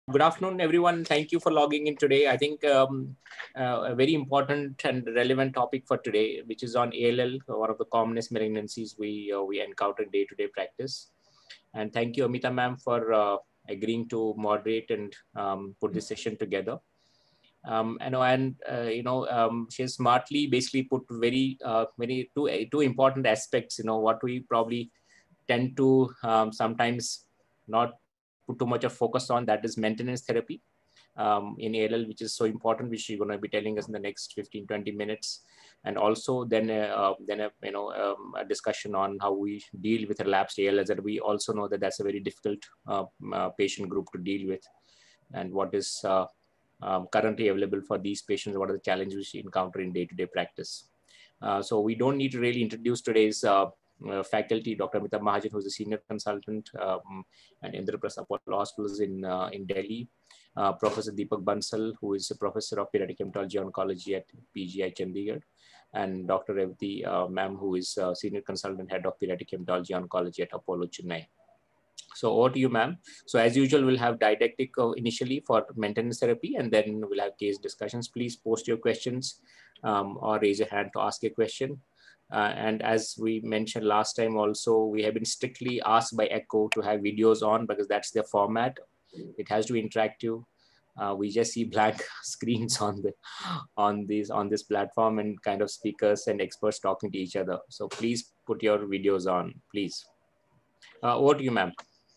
Good afternoon, everyone. Thank you for logging in today. I think a very important and relevant topic for today, which is on ALL, one of the commonest malignancies we encounter in day-to-day practice. And thank you, Amita ma'am, for agreeing to moderate and put this session together. She has smartly basically put two important aspects. What we probably tend to sometimes not put too much of focus on, that is maintenance therapy in ALL, which is so important, which you're going to be telling us in the next 15-20 minutes. And also then a discussion on how we deal with relapsed ALL, that we also know that that's a very difficult patient group to deal with, and what is currently available for these patients, what are the challenges we encounter in day-to-day practice. So we don't need to really introduce today's faculty, Dr. Amita Mahajan, who's a senior consultant and Indraprastha Apollo Hospitals in Delhi. Professor Deepak Bansal, who is a professor of pediatric hematology oncology at PGI Chandigarh, and Dr. Revati ma'am, who is senior consultant head of pediatric hematology oncology at Apollo Chennai. So over to you, ma'am. So as usual, we'll have didactic initially for maintenance therapy, and then we'll have case discussions. Please post your questions or raise your hand to ask a question. And as we mentioned last time also, we have been strictly asked by ECHO to have videos on because that's their format. It has to be interactive. We just see blank screens on this platform and kind of speakers and experts talking to each other. So please put your videos on, please. Over to you, ma'am.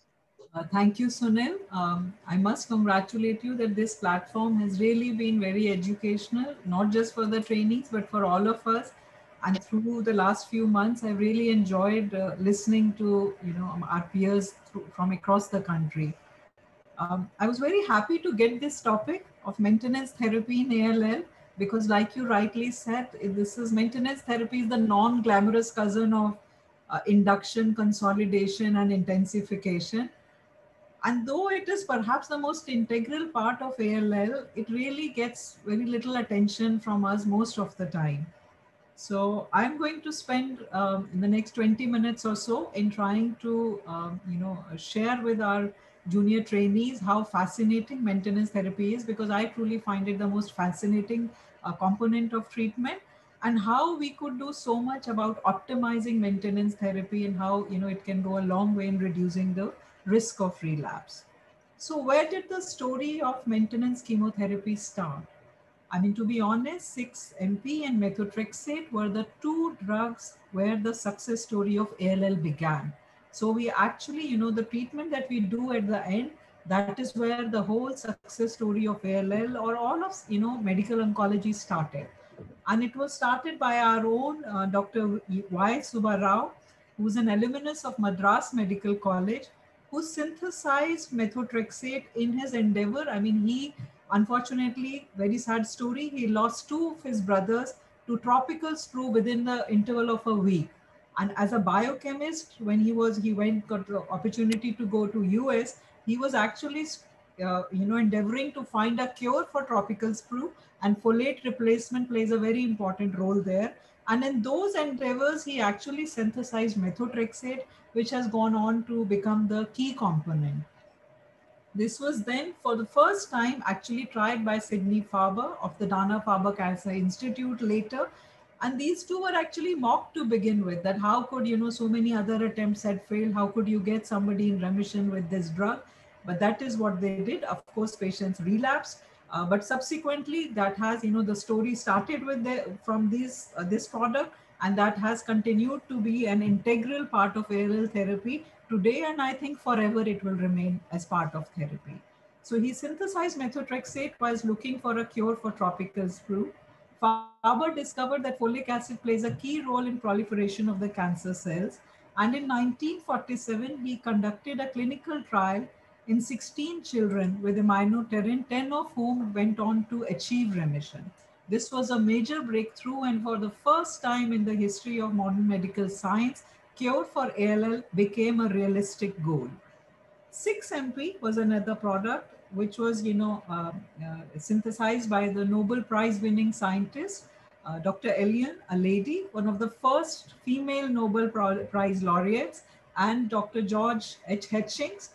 Thank you, Sunil. I must congratulate you that this platform has really been very educational, not just for the trainees, but for all of us. And through the last few months, I've really enjoyed listening to our peers from across the country. I was very happy to get this topic of maintenance therapy in ALL because, like you rightly said, this is maintenance therapy is the non-glamorous cousin of induction, consolidation, and intensification. And though it is perhaps the most integral part of ALL, it really gets very little attention from us most of the time. So I'm going to spend in the next 20 minutes or so in trying to, share with our junior trainees how fascinating maintenance therapy is, because I truly find it the most fascinating component of treatment, and how we could do so much about optimizing maintenance therapy and how, it can go a long way in reducing the risk of relapse. So where did the story of maintenance chemotherapy start? I mean, to be honest, 6-MP and methotrexate were the two drugs where the success story of ALL began. So we actually, the treatment that we do at the end, that is where the whole success story of ALL or all of, medical oncology started. And it was started by our own Dr. Y. Subbarao, who's an alumnus of Madras Medical College, who synthesized methotrexate in his endeavor. I mean, he unfortunately, very sad story, he lost two of his brothers to tropical sprue within the interval of a week. And as a biochemist, when he got the opportunity to go to US, he was actually endeavoring to find a cure for tropical sprue, and folate replacement plays a very important role there. And in those endeavors, he actually synthesized methotrexate, which has gone on to become the key component. This was then for the first time actually tried by Sidney Farber of the Dana-Farber Cancer Institute later. And these two were actually mocked to begin with, that how could, so many other attempts had failed, how could you get somebody in remission with this drug? But that is what they did. Of course, patients relapsed. But subsequently, that has, the story started with from this product, and that has continued to be an integral part of ALL therapy today, and I think forever it will remain as part of therapy. So he synthesized methotrexate while looking for a cure for tropical sprue. Farber discovered that folic acid plays a key role in proliferation of the cancer cells, and in 1947 he conducted a clinical trial in 16 children with immunotherapy, 10 of whom went on to achieve remission. This was a major breakthrough, and for the first time in the history of modern medical science, cure for ALL became a realistic goal. 6-MP was another product which was, synthesized by the Nobel Prize winning scientist, Dr. Elion, a lady, one of the first female Nobel Prize laureates, and Dr. George H. Hutchings.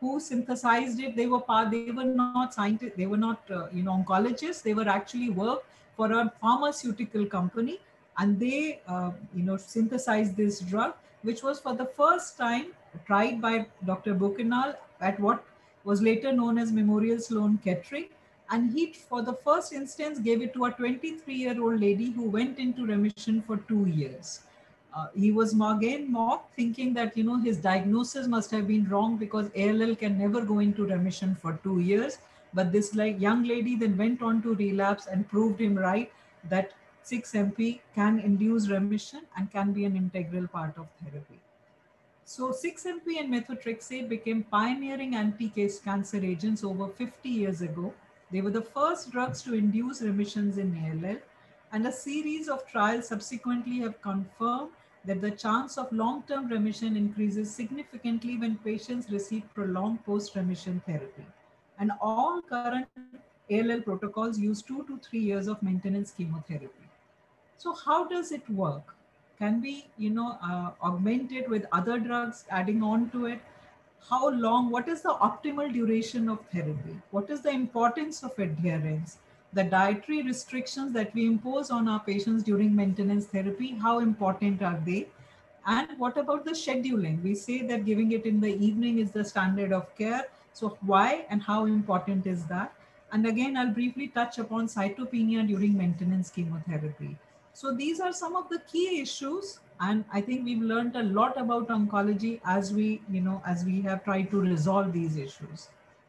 who synthesized it. They were not scientists, they were not oncologists. They were actually worked for a pharmaceutical company, and they synthesized this drug, which was for the first time tried by Dr. Buchanal at what was later known as Memorial Sloan Kettering. And he, for the first instance, gave it to a 23-year-old lady who went into remission for 2 years. He was again mocked, thinking that his diagnosis must have been wrong because ALL can never go into remission for 2 years. But this young lady then went on to relapse and proved him right that 6-MP can induce remission and can be an integral part of therapy. So 6-MP and methotrexate became pioneering anti-cancer agents over 50 years ago. They were the first drugs to induce remissions in ALL, and a series of trials subsequently have confirmed that the chance of long-term remission increases significantly when patients receive prolonged post-remission therapy. And all current ALL protocols use 2 to 3 years of maintenance chemotherapy. So how does it work? Can we, augment it with other drugs, adding on to it? How long? What is the optimal duration of therapy? What is the importance of adherence? The dietary restrictions that we impose on our patients during maintenance therapy, how important are they? And what about the scheduling? We say that giving it in the evening is the standard of care. So why and how important is that? And again, I'll briefly touch upon cytopenia during maintenance chemotherapy. So these are some of the key issues, and I think we've learned a lot about oncology as we have tried to resolve these issues.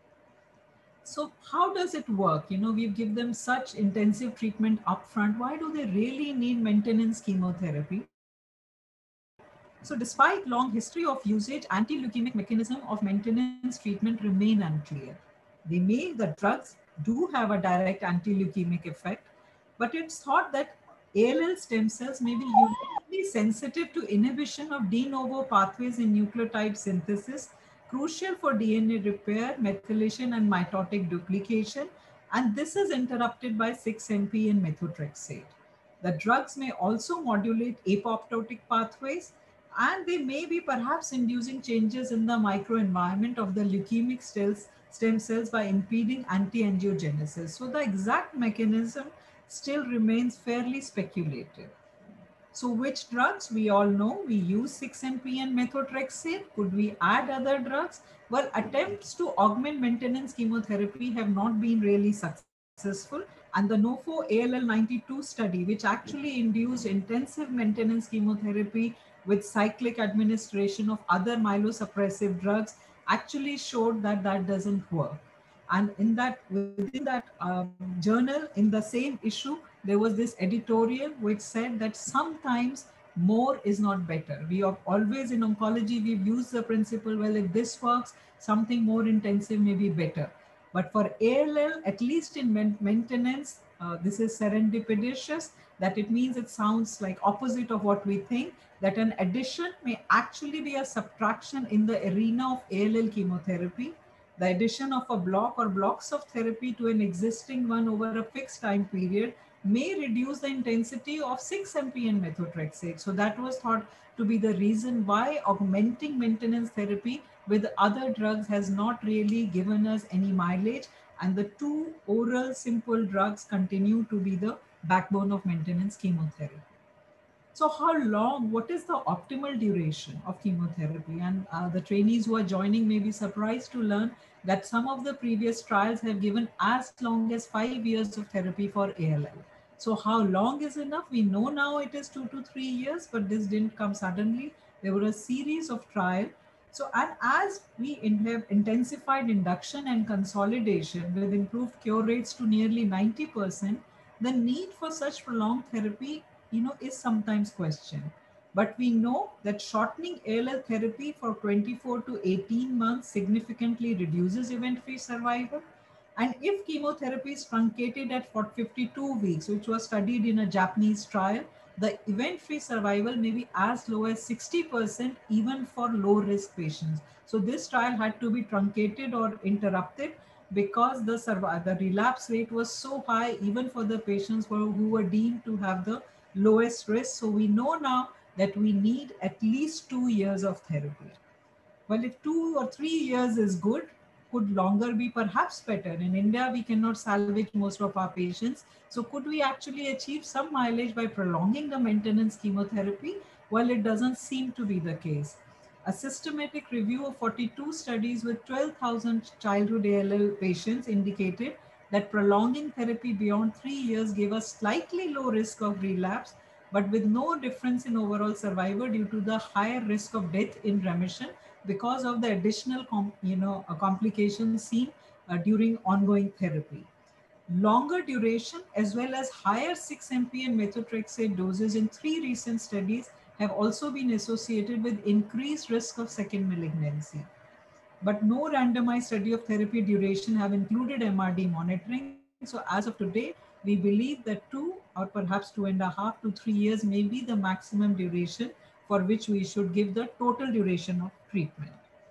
So how does it work? We give them such intensive treatment upfront. Why do they really need maintenance chemotherapy? So despite long history of usage, anti-leukemic mechanism of maintenance treatment remain unclear. The drugs do have a direct anti-leukemic effect, but it's thought that ALL stem cells may be uniquely sensitive to inhibition of de novo pathways in nucleotide synthesis, crucial for DNA repair, methylation, and mitotic duplication. And this is interrupted by 6-MP and methotrexate. The drugs may also modulate apoptotic pathways, and they may be perhaps inducing changes in the microenvironment of the leukemic stem cells by impeding anti-angiogenesis. So the exact mechanism still remains fairly speculative. So which drugs? We all know we use 6-MP and methotrexate. Could we add other drugs? Well, attempts to augment maintenance chemotherapy have not been really successful. And the NOFO ALL92 study, which actually induced intensive maintenance chemotherapy with cyclic administration of other myelosuppressive drugs, actually showed that that doesn't work. And within that journal, in the same issue, there was this editorial which said that sometimes more is not better. We have always in oncology, we've used the principle, well, if this works, something more intensive may be better. But for ALL, at least in maintenance, this is serendipitous, that it means it sounds like opposite of what we think, that an addition may actually be a subtraction in the arena of ALL chemotherapy. The addition of a block or blocks of therapy to an existing one over a fixed time period may reduce the intensity of 6-MP and methotrexate. So that was thought to be the reason why augmenting maintenance therapy with other drugs has not really given us any mileage, and the two oral simple drugs continue to be the backbone of maintenance chemotherapy. So how long, what is the optimal duration of chemotherapy? And the trainees who are joining may be surprised to learn that some of the previous trials have given as long as 5 years of therapy for ALL. So how long is enough? We know now it is 2 to 3 years, but this didn't come suddenly. There were a series of trials. So, and as we have intensified induction and consolidation with improved cure rates to nearly 90%, the need for such prolonged therapy is sometimes questioned. But we know that shortening ALL therapy for 24 to 18 months significantly reduces event-free survival. And if chemotherapy is truncated at 52 weeks, which was studied in a Japanese trial, the event-free survival may be as low as 60% even for low-risk patients. So this trial had to be truncated or interrupted because the relapse rate was so high even for the patients who were deemed to have the lowest risk. So we know now that we need at least 2 years of therapy. Well, if 2 or 3 years is good, could longer be perhaps better? In India, we cannot salvage most of our patients. So, could we actually achieve some mileage by prolonging the maintenance chemotherapy? Well, it doesn't seem to be the case. A systematic review of 42 studies with 12,000 childhood ALL patients indicated that prolonging therapy beyond 3 years gave a slightly low risk of relapse, but with no difference in overall survival due to the higher risk of death in remission because of the additional complications seen during ongoing therapy. Longer duration as well as higher 6-MP and methotrexate doses in 3 recent studies have also been associated with increased risk of second malignancy. But no randomized study of therapy duration have included MRD monitoring. So as of today, we believe that 2 or perhaps 2.5 to 3 years may be the maximum duration for which we should give the total duration of treatment.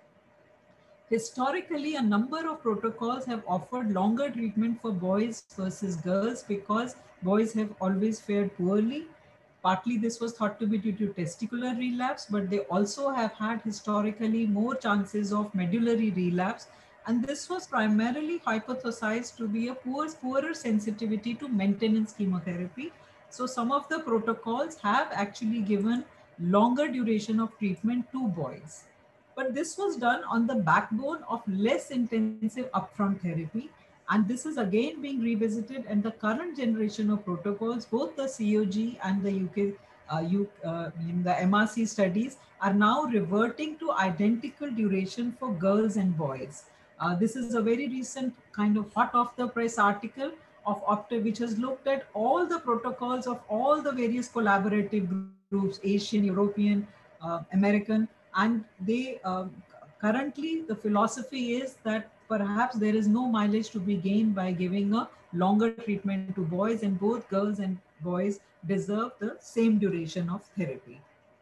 Historically, a number of protocols have offered longer treatment for boys versus girls because boys have always fared poorly. Partly this was thought to be due to testicular relapse, but they also have had historically more chances of medullary relapse. And this was primarily hypothesized to be a poorer sensitivity to maintenance chemotherapy. So some of the protocols have actually given longer duration of treatment to boys. But this was done on the backbone of less intensive upfront therapy. And this is again being revisited, and the current generation of protocols, both the COG and the UK, in the MRC studies, are now reverting to identical duration for girls and boys. This is a very recent kind of hot off the press article of Opta, which has looked at all the protocols of all the various collaborative groups, Asian, European, American, and they currently the philosophy is that perhaps there is no mileage to be gained by giving a longer treatment to boys, and both girls and boys deserve the same duration of therapy.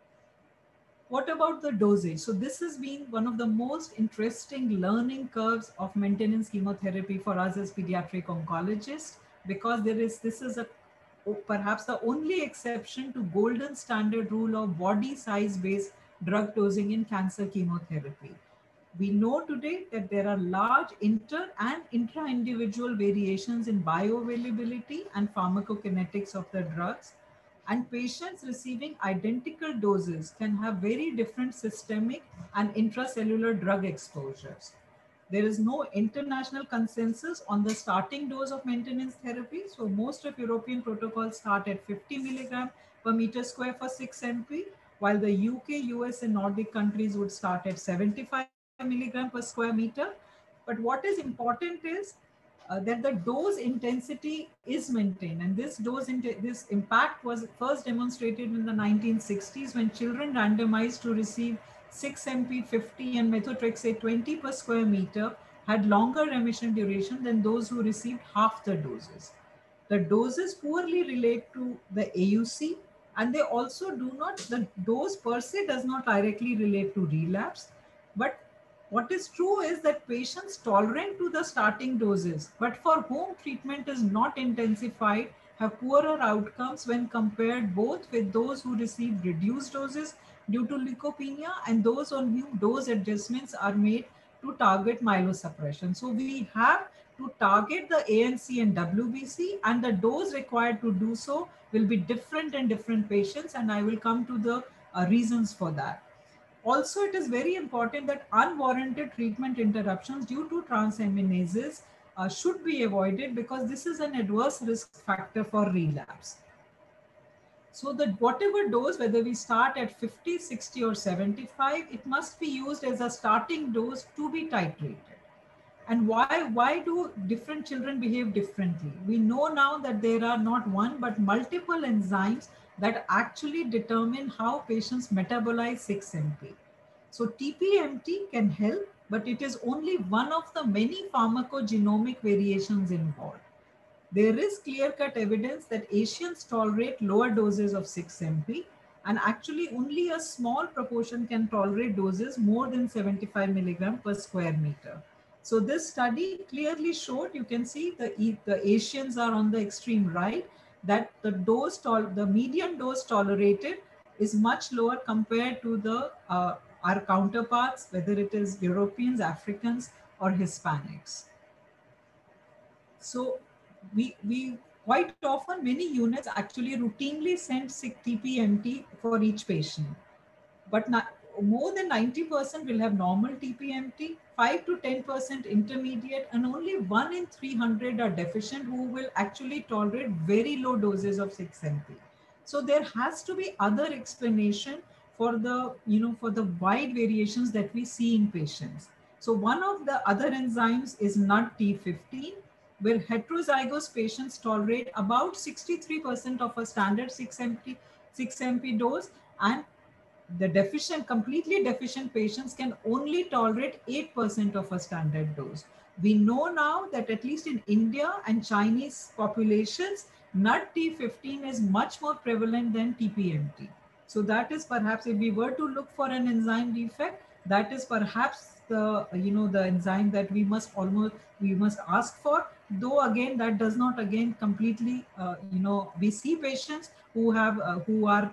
What about the dosage? So this has been one of the most interesting learning curves of maintenance chemotherapy for us as pediatric oncologists, because this is a perhaps the only exception to golden standard rule of body size based drug dosing in cancer chemotherapy. We know today that there are large inter and intra-individual variations in bioavailability and pharmacokinetics of the drugs, and patients receiving identical doses can have very different systemic and intracellular drug exposures. There is no international consensus on the starting dose of maintenance therapy. So most of European protocols start at 50 milligram per meter square for 6-MP, while the UK, US, and Nordic countries would start at 75 milligram per square meter. But what is important is that the dose intensity is maintained, and this impact was first demonstrated in the 1960s when children randomized to receive 6-MP 50 and methotrexate 20 per square meter had longer remission duration than those who received half the doses. The doses poorly relate to the AUC, and they also do not, the dose per se does not directly relate to relapse. But what is true is that patients tolerant to the starting doses, but for whom treatment is not intensified, have poorer outcomes when compared both with those who receive reduced doses due to leukopenia and those on whom dose adjustments are made to target myelosuppression. So we have to target the ANC and WBC, and the dose required to do so will be different in different patients, and I will come to the reasons for that. Also, it is very important that unwarranted treatment interruptions due to transaminases should be avoided, because this is an adverse risk factor for relapse. So that whatever dose, whether we start at 50, 60 or 75, it must be used as a starting dose to be titrated. And why do different children behave differently? We know now that there are not one but multiple enzymes that actually determine how patients metabolize 6-MP. So TPMT can help, but it is only one of the many pharmacogenomic variations involved. There is clear-cut evidence that Asians tolerate lower doses of 6-MP, and actually only a small proportion can tolerate doses more than 75 milligram per square meter. So this study clearly showed, you can see the Asians are on the extreme right, that the median dose tolerated is much lower compared to the our counterparts, whether it is Europeans, Africans, or Hispanics. So we quite often, many units actually routinely send sick TPMT for each patient. But more than 90% will have normal TPMT, 5 to 10% intermediate, and only 1 in 300 are deficient who will actually tolerate very low doses of 6-MP. So there has to be other explanation for the, for the wide variations that we see in patients. So one of the other enzymes is NUD-T15, where heterozygous patients tolerate about 63% of a standard 6-MP dose, and the deficient, completely deficient patients can only tolerate 8% of a standard dose. We know now that at least in India and Chinese populations, NUD-T15 is much more prevalent than TPMT. So that is perhaps, if we were to look for an enzyme defect, that is perhaps the, the enzyme that we must ask for. Though again, that does not again completely, we see patients who are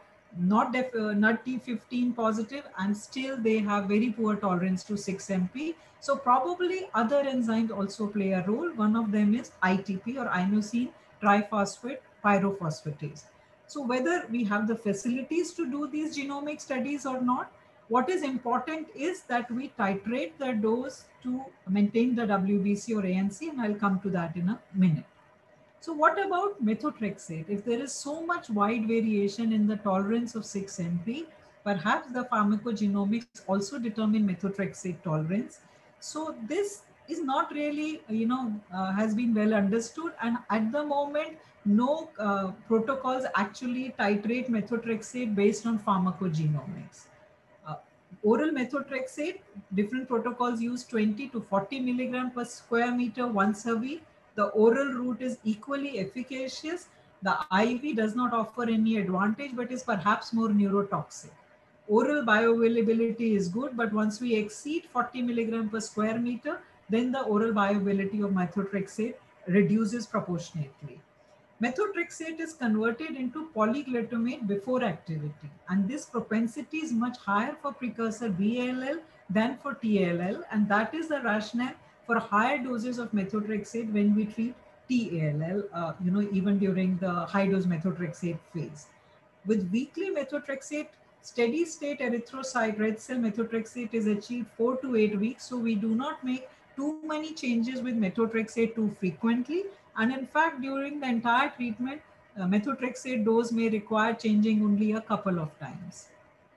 not T15 positive, and still they have very poor tolerance to 6-MP. So probably other enzymes also play a role. One of them is ITP, or inosine triphosphate pyrophosphatase. So whether we have the facilities to do these genomic studies or not, what is important is that we titrate the dose to maintain the WBC or ANC, and I'll come to that in a minute. So what about methotrexate? If there is so much wide variation in the tolerance of 6-MP, perhaps the pharmacogenomics also determine methotrexate tolerance. So this is not really, has been well understood, and at the moment, no protocols actually titrate methotrexate based on pharmacogenomics. Uh, Oral methotrexate, different protocols use 20 to 40 milligram per square meter once a week. The oral route is equally efficacious. The IV does not offer any advantage, but is perhaps more neurotoxic. Oral bioavailability is good, but once we exceed 40 milligram per square meter, then the oral bioavailability of methotrexate reduces proportionately. Methotrexate is converted into polyglutamate before activity, and this propensity is much higher for precursor BALL than for TALL, and that is the rationale for higher doses of methotrexate when we treat TALL, even during the high dose methotrexate phase. With weekly methotrexate, steady state erythrocyte red cell methotrexate is achieved 4 to 8 weeks. So we do not make too many changes with methotrexate too frequently. And in fact, during the entire treatment, methotrexate dose may require changing only a couple of times.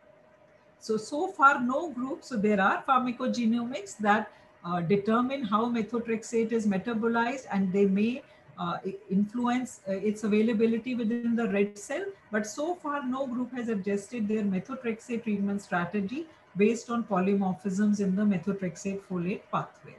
So far no group. So there are pharmacogenomics that determine how methotrexate is metabolized, and they may influence its availability within the red cell. But so far no group has adjusted their methotrexate treatment strategy based on polymorphisms in the methotrexate folate pathway.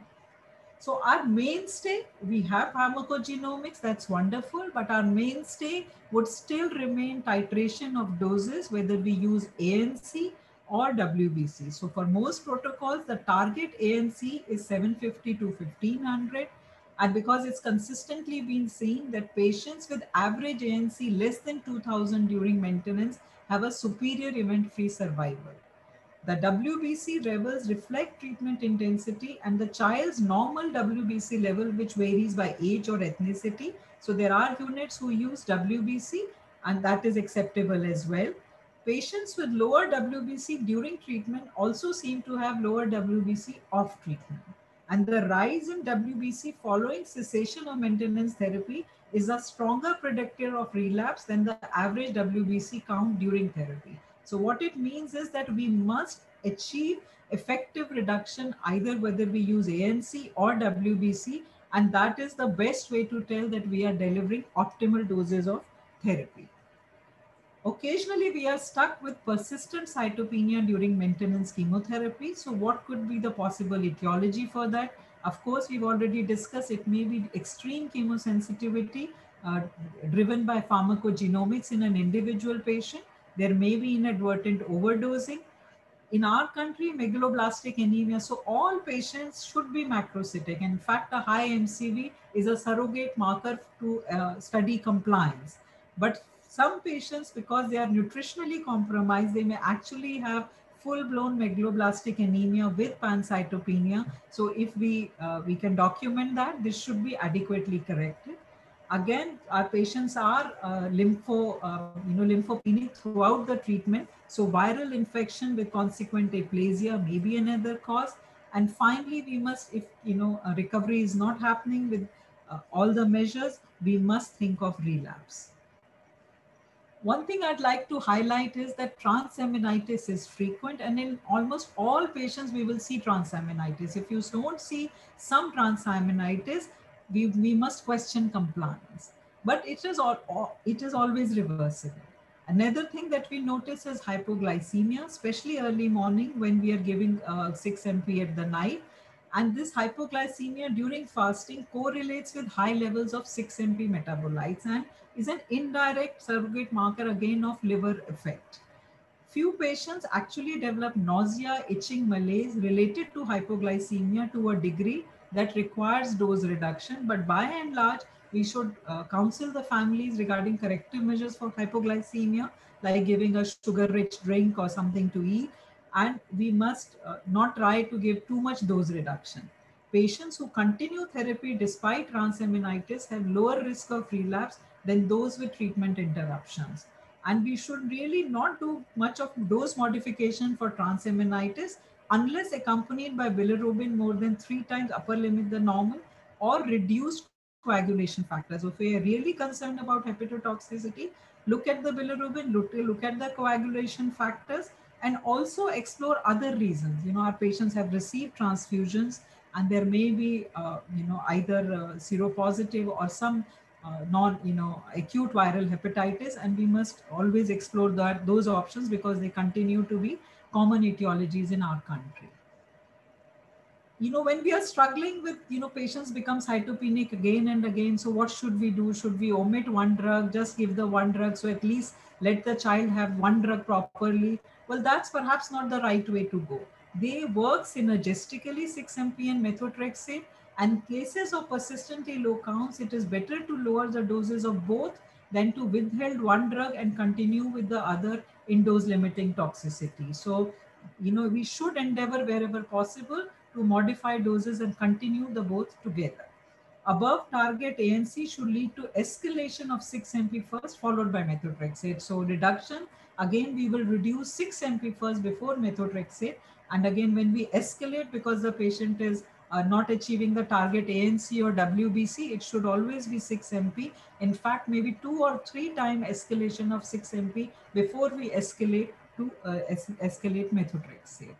So our mainstay, we have pharmacogenomics, that's wonderful, but our mainstay would still remain titration of doses, whether we use ANC or WBC. So for most protocols, the target ANC is 750 to 1500. And because it's consistently been seen that patients with average ANC less than 2000 during maintenance have a superior event-free survival. The WBC levels reflect treatment intensity and the child's normal WBC level, which varies by age or ethnicity. So there are units who use WBC, and that is acceptable as well. Patients with lower WBC during treatment also seem to have lower WBC off treatment. And the rise in WBC following cessation of maintenance therapy is a stronger predictor of relapse than the average WBC count during therapy. So what it means is that we must achieve effective reduction either whether we use ANC or WBC, and that is the best way to tell that we are delivering optimal doses of therapy. Occasionally, we are stuck with persistent cytopenia during maintenance chemotherapy. So what could be the possible etiology for that? Of course, we've already discussed it may be extreme chemosensitivity uh, driven by pharmacogenomics in an individual patient. There may be inadvertent overdosing. In our country, megaloblastic anemia. So all patients should be macrocytic. In fact, a high MCV is a surrogate marker to study compliance. But some patients, because they are nutritionally compromised, they may actually have full-blown megaloblastic anemia with pancytopenia. So if we can document that, this should be adequately corrected. Again, our patients are lymphopenic throughout the treatment. So viral infection with consequent aplasia may be another cause. And finally, we must, if recovery is not happening with all the measures, we must think of relapse. One thing I'd like to highlight is that transaminitis is frequent, and in almost all patients we will see transaminitis. If you don't see some transaminitis, we must question compliance. But it is always reversible. Another thing that we notice is hypoglycemia, especially early morning when we are giving 6-MP at the night. And this hypoglycemia during fasting correlates with high levels of 6-MP metabolites and is an indirect surrogate marker again of liver effect. Few patients actually develop nausea, itching, malaise related to hypoglycemia to a degree that requires dose reduction. But by and large, we should counsel the families regarding corrective measures for hypoglycemia, like giving a sugar-rich drink or something to eat. And we must not try to give too much dose reduction. Patients who continue therapy despite transaminitis have lower risk of relapse than those with treatment interruptions. And we should really not do much of dose modification for transaminitis unless accompanied by bilirubin more than 3 times upper limit the normal or reduced coagulation factors. So if we are really concerned about hepatotoxicity, look at the bilirubin, look at the coagulation factors, and also explore other reasons. Our patients have received transfusions, and there may be, either seropositive or some acute viral hepatitis, and we must always explore those options because they continue to be common etiologies in our country. When we are struggling with, patients become cytopenic again and again. So what should we do? Should we omit one drug, just give the one drug? So at least let the child have one drug properly. Well, that's perhaps not the right way to go. They work synergistically, 6-MP and methotrexate. And in cases of persistently low counts, it is better to lower the doses of both than to withhold one drug and continue with the other in dose limiting toxicity. So, we should endeavor wherever possible to modify doses and continue the both together. Above target ANC should lead to escalation of 6-MP first, followed by methotrexate. So reduction, again, we will reduce 6-MP first before methotrexate. And again, when we escalate because the patient is not achieving the target ANC or WBC, it should always be 6-MP. In fact, maybe 2 or 3 time escalation of 6-MP before we escalate to escalate methotrexate.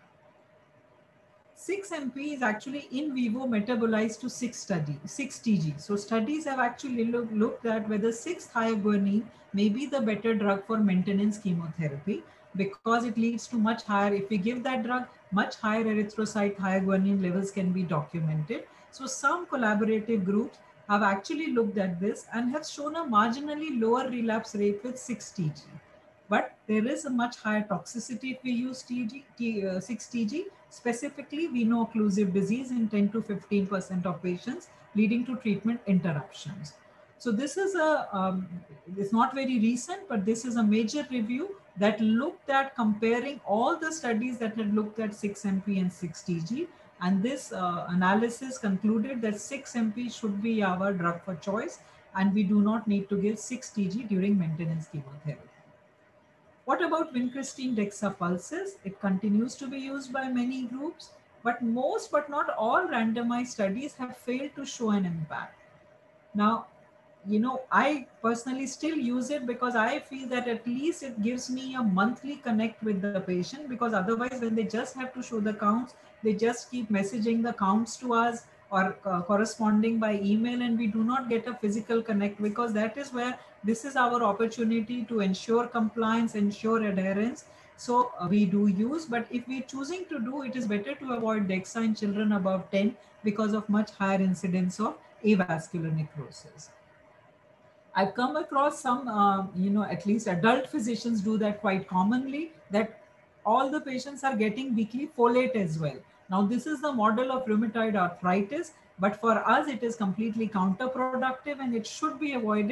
6-MP is actually in vivo metabolized to 6-TG. So studies have actually looked at whether 6-thioguanine may be the better drug for maintenance chemotherapy because it leads to much higher, if we give that drug, much higher erythrocyte thioguanine levels can be documented. So some collaborative groups have actually looked at this and have shown a marginally lower relapse rate with 6-TG. But there is a much higher toxicity if we use 6-TG. Specifically, veno-occlusive disease in 10 to 15% of patients, leading to treatment interruptions. So this is it's not very recent, but this is a major review that looked at comparing all the studies that had looked at 6-MP and 6-TG. And this analysis concluded that 6-MP should be our drug for choice, and we do not need to give 6-TG during maintenance chemotherapy. What about vincristine dexapulses? It continues to be used by many groups, but most but not all randomized studies have failed to show an impact. Now, I personally still use it because I feel that at least it gives me a monthly connect with the patient, because otherwise when they just have to show the counts, they just keep messaging the counts to us or corresponding by email, and we do not get a physical connect, because that is where this is our opportunity to ensure compliance, ensure adherence. So we do use, but if we're choosing to do, it is better to avoid DEXA in children above 10 because of much higher incidence of avascular necrosis. I've come across some, at least adult physicians do that quite commonly, that all the patients are getting weekly folate as well. Now, this is the model of rheumatoid arthritis, but for us, it is completely counterproductive and it should be avoided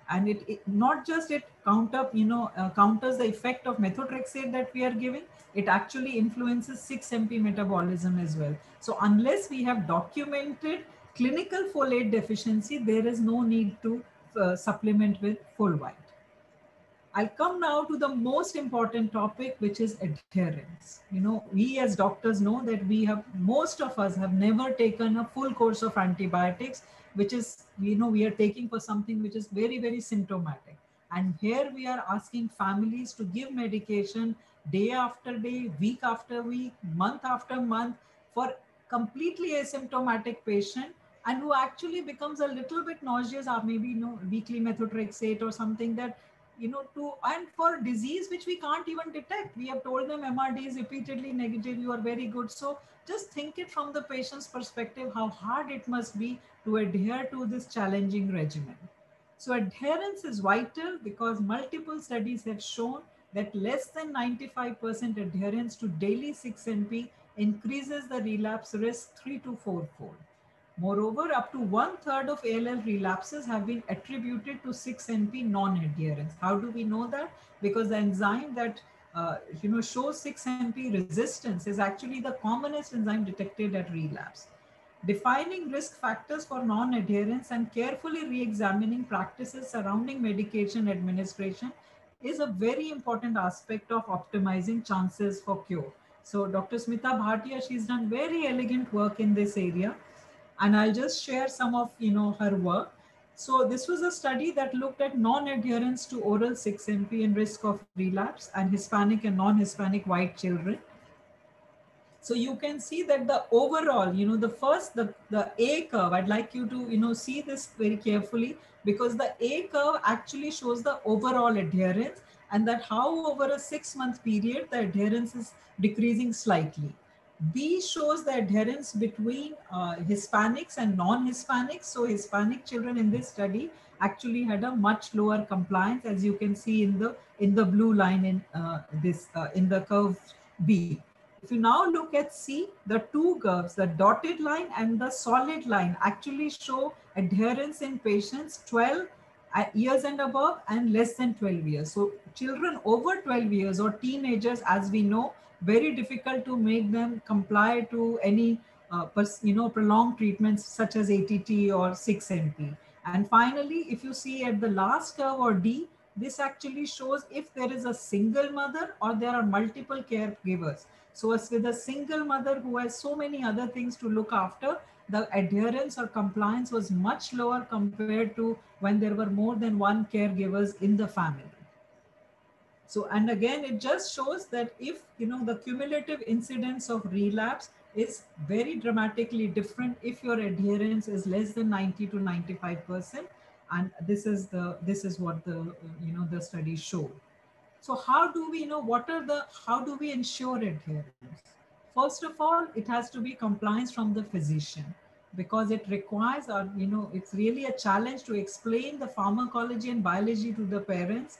And it not just it counters the effect of methotrexate that we are giving, it actually influences 6-MP metabolism as well. So unless we have documented clinical folate deficiency, there is no need to supplement with full white. I'll come now to the most important topic, which is adherence. We as doctors know that most of us have never taken a full course of antibiotics, which is, we are taking for something which is very, very symptomatic. And here we are asking families to give medication day after day, week after week, month after month for completely asymptomatic patient, and who actually becomes a little bit nauseous, or maybe weekly methotrexate or something, that to, and for disease which we can't even detect. We have told them MRD is repeatedly negative, you are very good. So just think it from the patient's perspective, how hard it must be to adhere to this challenging regimen. So adherence is vital because multiple studies have shown that less than 95% adherence to daily 6-MP increases the relapse risk 3 to 4-fold. Moreover, up to 1/3 of ALL relapses have been attributed to 6-MP non-adherence. How do we know that? Because the enzyme that shows 6-MP resistance is actually the commonest enzyme detected at relapse. Defining risk factors for non-adherence and carefully re-examining practices surrounding medication administration is a very important aspect of optimizing chances for cure. So Dr. Smita Bhatia, she's done very elegant work in this area, and I'll just share some of her work. So this was a study that looked at non-adherence to oral 6-MP and risk of relapse and Hispanic and non-Hispanic white children. So you can see that the overall, the A curve, I'd like you to, see this very carefully, because the A curve actually shows the overall adherence, and that how over a 6-month period, the adherence is decreasing slightly. B shows the adherence between Hispanics and non-Hispanics. So Hispanic children in this study actually had a much lower compliance, as you can see in the blue line in the curve B. If you now look at C, the two curves, the dotted line and the solid line, actually show adherence in patients 12 years and above and less than 12 years. So children over 12 years or teenagers, as we know, very difficult to make them comply to any prolonged treatments such as ATT or 6-MP. And finally, if you see at the last curve, or D, this actually shows if there is a single mother or there are multiple caregivers. So as with a single mother who has so many other things to look after, the adherence or compliance was much lower compared to when there were more than one caregivers in the family. So, and again, it just shows that if, the cumulative incidence of relapse is very dramatically different if your adherence is less than 90 to 95%. And this is what the study showed. So how do we know how do we ensure adherence? First of all, it has to be compliance from the physician, because it requires, it's really a challenge to explain the pharmacology and biology to the parents,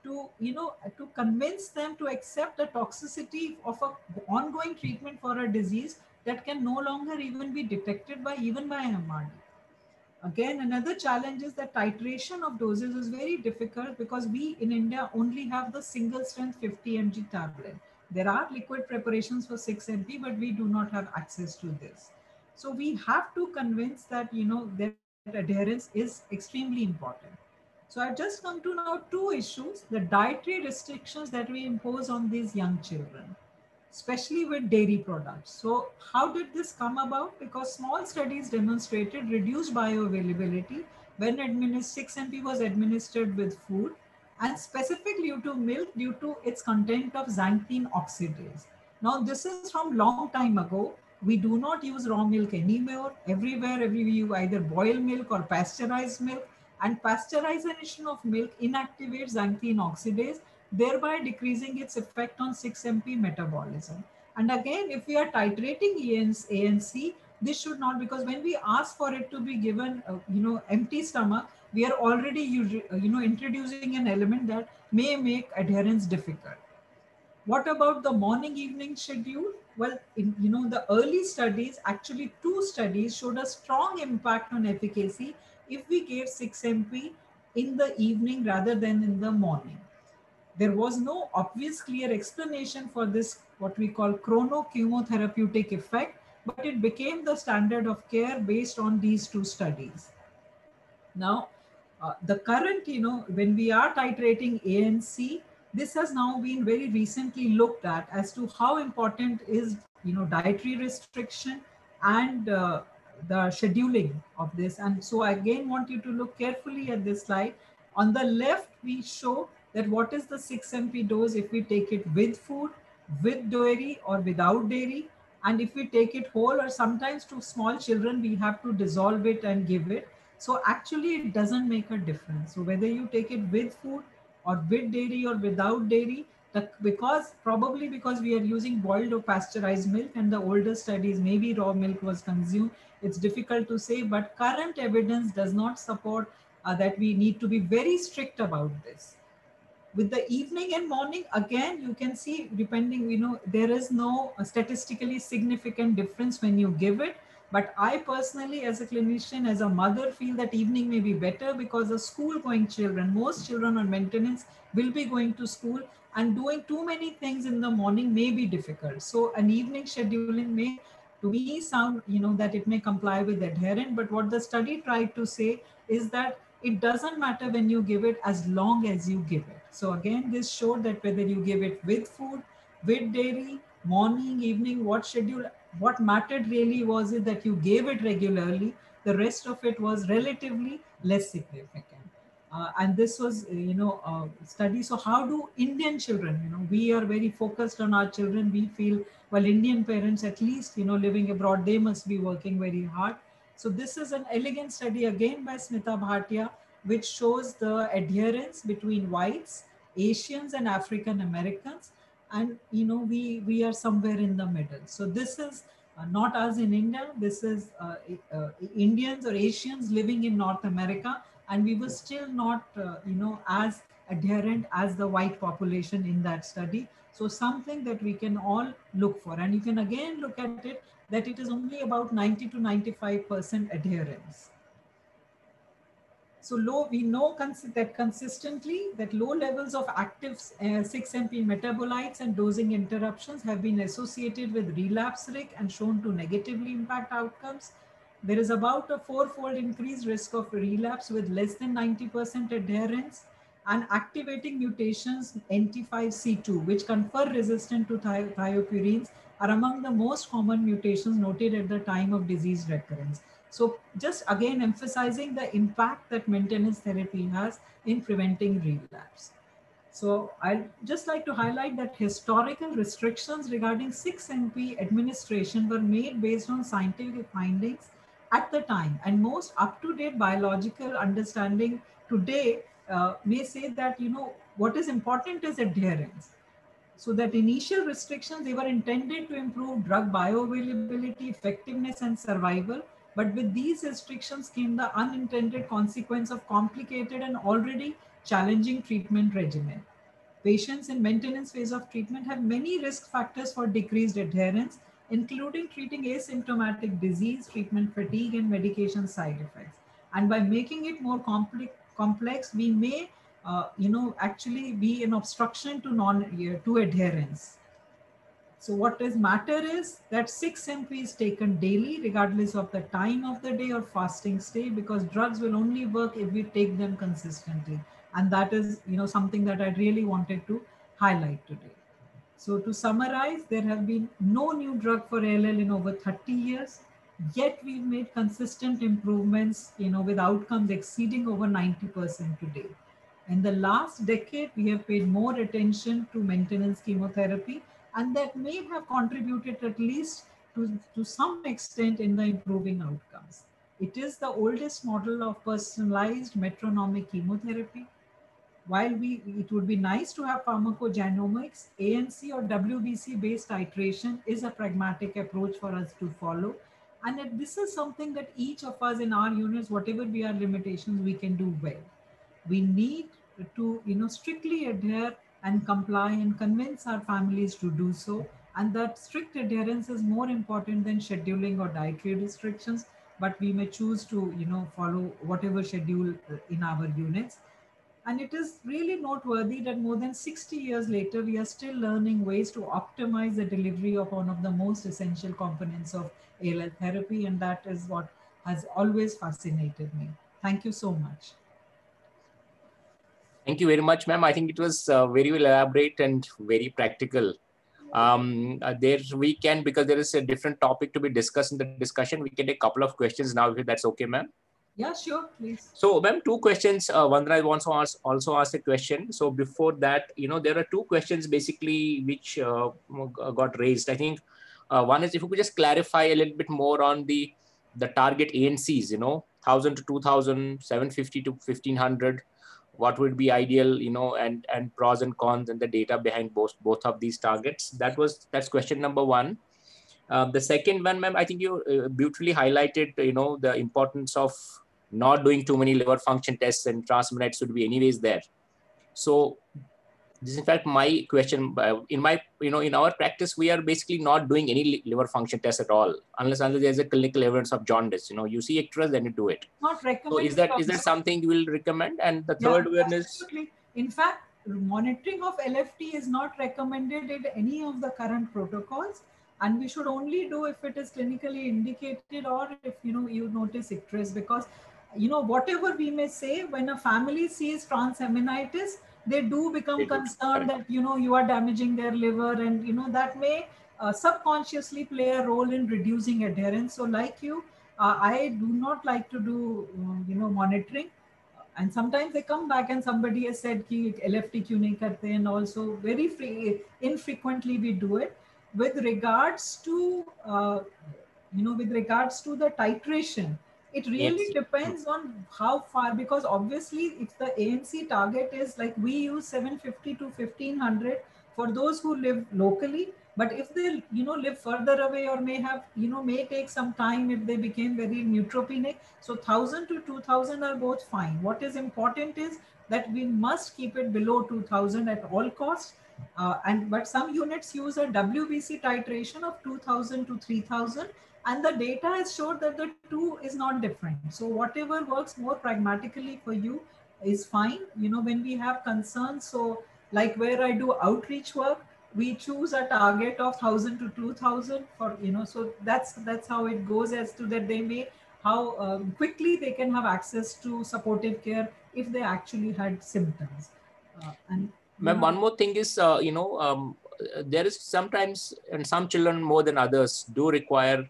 to convince them to accept the toxicity of a ongoing treatment for a disease that can no longer even be detected even by MRD. Again, another challenge is that titration of doses is very difficult because we in India only have the single strength 50 mg tablet. There are liquid preparations for 6-MP, but we do not have access to this. So we have to convince that, that adherence is extremely important. So I've just come to now two issues: the dietary restrictions that we impose on these young children, especially with dairy products. So how did this come about? Because small studies demonstrated reduced bioavailability when 6-MP was administered with food, and specifically due to milk due to its content of xanthine oxidase. Now this is from long time ago. We do not use raw milk anymore. Everywhere you either boil milk or pasteurized milk, and pasteurization of milk inactivates xanthine oxidase, thereby decreasing its effect on 6-MP metabolism. And again, if we are titrating ANC, this should not, because when we ask for it to be given, empty stomach, we are already, introducing an element that may make adherence difficult. What about the morning evening schedule? Well, in the early studies, actually 2 studies showed a strong impact on efficacy if we gave 6-MP in the evening rather than in the morning. There was no obvious clear explanation for this, what we call chronochemotherapeutic effect, but it became the standard of care based on these two studies. Now, the current, when we are titrating ANC, this has now been very recently looked at as to how important is, dietary restriction and the scheduling of this. And so I again want you to look carefully at this slide. On the left, we show that what is the 6-MP dose if we take it with food, with dairy or without dairy. And if we take it whole, or sometimes to small children, we have to dissolve it and give it. So actually it doesn't make a difference. So whether you take it with food or with dairy or without dairy, probably because we are using boiled or pasteurized milk, and the older studies, maybe raw milk was consumed, it's difficult to say, but current evidence does not support that we need to be very strict about this. With the evening and morning, again, you can see, depending, there is no statistically significant difference when you give it. But I personally, as a clinician, as a mother, feel that evening may be better, because the school going children, most children on maintenance will be going to school, and doing too many things in the morning may be difficult. So an evening scheduling may, to me, sound, that it may comply with adherent, but what the study tried to say is that it doesn't matter when you give it, as long as you give it. So again, this showed that whether you give it with food, with dairy, morning, evening, what schedule, what mattered really was it that you gave it regularly. The rest of it was relatively less significant. And this was, study. So how do Indian children, we are very focused on our children. We feel, well, Indian parents, at least, living abroad, they must be working very hard. So this is an elegant study again by Smita Bhatia, which shows the adherence between whites, Asians, and African Americans. And we are somewhere in the middle. So this is not us in India. This is Indians or Asians living in North America, and we were still not as adherent as the white population in that study. So something that we can all look for, and you can again look at it, that it is only about 90 to 95% adherence. So we know that consistently that low levels of active 6-MP metabolites and dosing interruptions have been associated with relapse rate and shown to negatively impact outcomes. There is about a 4-fold increased risk of relapse with less than 90% adherence, and activating mutations NT5C2, which confer resistance to thiopurines, are among the most common mutations noted at the time of disease recurrence. So just again emphasizing the impact that maintenance therapy has in preventing relapse. So I'd just like to highlight that historical restrictions regarding 6-MP administration were made based on scientific findings at the time, and most up-to-date biological understanding today may say that, what is important is adherence. So that initial restrictions, they were intended to improve drug bioavailability, effectiveness, and survival. But with these restrictions came the unintended consequence of complicated and already challenging treatment regimen. Patients in maintenance phase of treatment have many risk factors for decreased adherence, including treating asymptomatic disease, treatment fatigue, and medication side effects. And by making it more complex, we may, actually be an obstruction to adherence. So what does matter is that 6-MP is taken daily, regardless of the time of the day or fasting stay, because drugs will only work if we take them consistently. And that is, something that I really wanted to highlight today. So to summarize, there have been no new drug for ALL in over 30 years, yet we've made consistent improvements, with outcomes exceeding over 90% today. In the last decade, we have paid more attention to maintenance chemotherapy, and that may have contributed at least to some extent in the improving outcomes. It is the oldest model of personalized metronomic chemotherapy. While it would be nice to have pharmacogenomics, ANC or WBC based titration is a pragmatic approach for us to follow. And this is something that each of us in our units, whatever be our limitations, we can do well. We need to, strictly adhere and comply and convince our families to do so. And that strict adherence is more important than scheduling or dietary restrictions. but we may choose to, follow whatever schedule in our units. And it is really noteworthy that more than 60 years later, we are still learning ways to optimize the delivery of one of the most essential components of ALL therapy. And that is what has always fascinated me. Thank you so much. Thank you very much, ma'am. I think it was very well elaborate and very practical. There we can, because there is a different topic to be discussed in the discussion, we can take a couple of questions now, if that's okay, ma'am. Yeah, sure, please. So, ma'am, two questions. Vandana wants to also ask a question. So before that, there are two questions basically which got raised. I think one is, if you could just clarify a little bit more on the target ANCs, 1,000 to 2,000, 750 to 1,500. What would be ideal, and pros and cons and the data behind both of these targets. That's question number one. The second one, ma'am, I think you beautifully highlighted, the importance of not doing too many liver function tests, and transaminase should be anyways there. So this is in fact my question. In our practice, we are basically not doing any liver function tests at all, unless there's a clinical evidence of jaundice. You see icterus, then you do it. Not So is recommended. that something you will recommend? And the Yeah, third one is, absolutely. In fact, monitoring of LFT is not recommended in any of the current protocols, and we should only do if it is clinically indicated, or if you notice icterus, because whatever we may say, when a family sees transaminitis, they do become concerned that you are damaging their liver, and that may subconsciously play a role in reducing adherence. So like you, I do not like to do monitoring, and sometimes they come back and somebody has said ki LFT क्यों नहीं करते, and also very infrequently we do it. With regards to with regards to the titration, it really yes. depends on how far, because obviously if the ANC target is like, we use 750 to 1,500 for those who live locally, but if they live further away, or may have may take some time if they became very neutropenic, so 1,000 to 2,000 are both fine. What is important is that we must keep it below 2,000 at all costs. But some units use a WBC titration of 2,000 to 3,000, and the data has showed that the two is not different. So whatever works more pragmatically for you is fine. When we have concerns, so like where I do outreach work, we choose a target of 1,000 to 2,000 for so that's how it goes, as to that they may how quickly they can have access to supportive care if they actually had symptoms. And Ma'am, one more thing is, there is sometimes, and some children more than others do require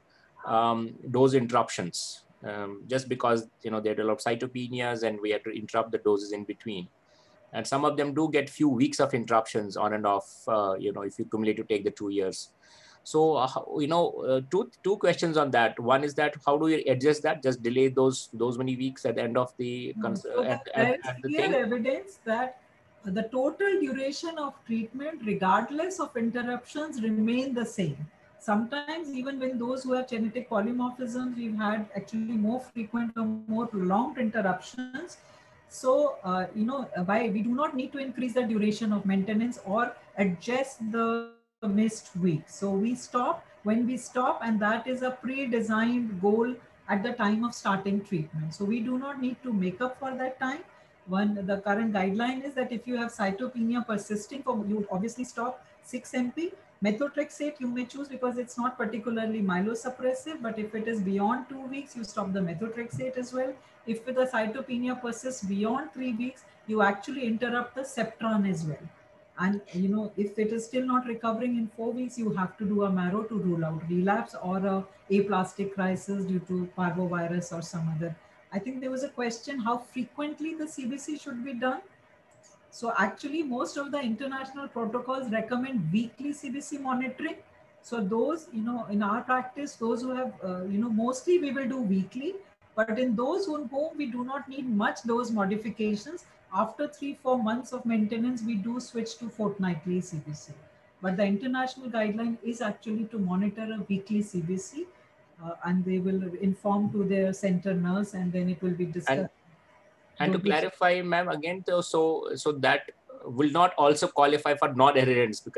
dose interruptions, just because they develop cytopenias and we have to interrupt the doses in between. And some of them do get few weeks of interruptions on and off, if you cumulative take the 2 years. So, two questions on that. One is that how do you adjust that? Just delay those many weeks at the end of the so there is clear evidence that the total duration of treatment, regardless of interruptions, remain the same. Sometimes even when those who have genetic polymorphisms, we've had actually more frequent or more prolonged interruptions. So, we do not need to increase the duration of maintenance or adjust the missed week. So we stop when we stop, and that is a pre-designed goal at the time of starting treatment. So we do not need to make up for that time. The current guideline is that if you have cytopenia persisting, you obviously stop 6 MP. Methotrexate you may choose because it's not particularly myelosuppressive, but if it is beyond 2 weeks, you stop the methotrexate as well. If the cytopenia persists beyond 3 weeks, you actually interrupt the Septron as well. And if it is still not recovering in 4 weeks, you have to do a marrow to rule out relapse or a aplastic crisis due to parvovirus or some other. I think there was a question how frequently the CBC should be done. So actually, most of the international protocols recommend weekly CBC monitoring. So those, in our practice, those who have, mostly we will do weekly, but in those whom we do not need much dose modifications, after 3-4 months of maintenance, we do switch to fortnightly CBC. But the international guideline is actually to monitor a weekly CBC, and they will inform to their center nurse, and then it will be discussed. And to clarify, ma'am, again, so that will not also qualify for non-adherence, because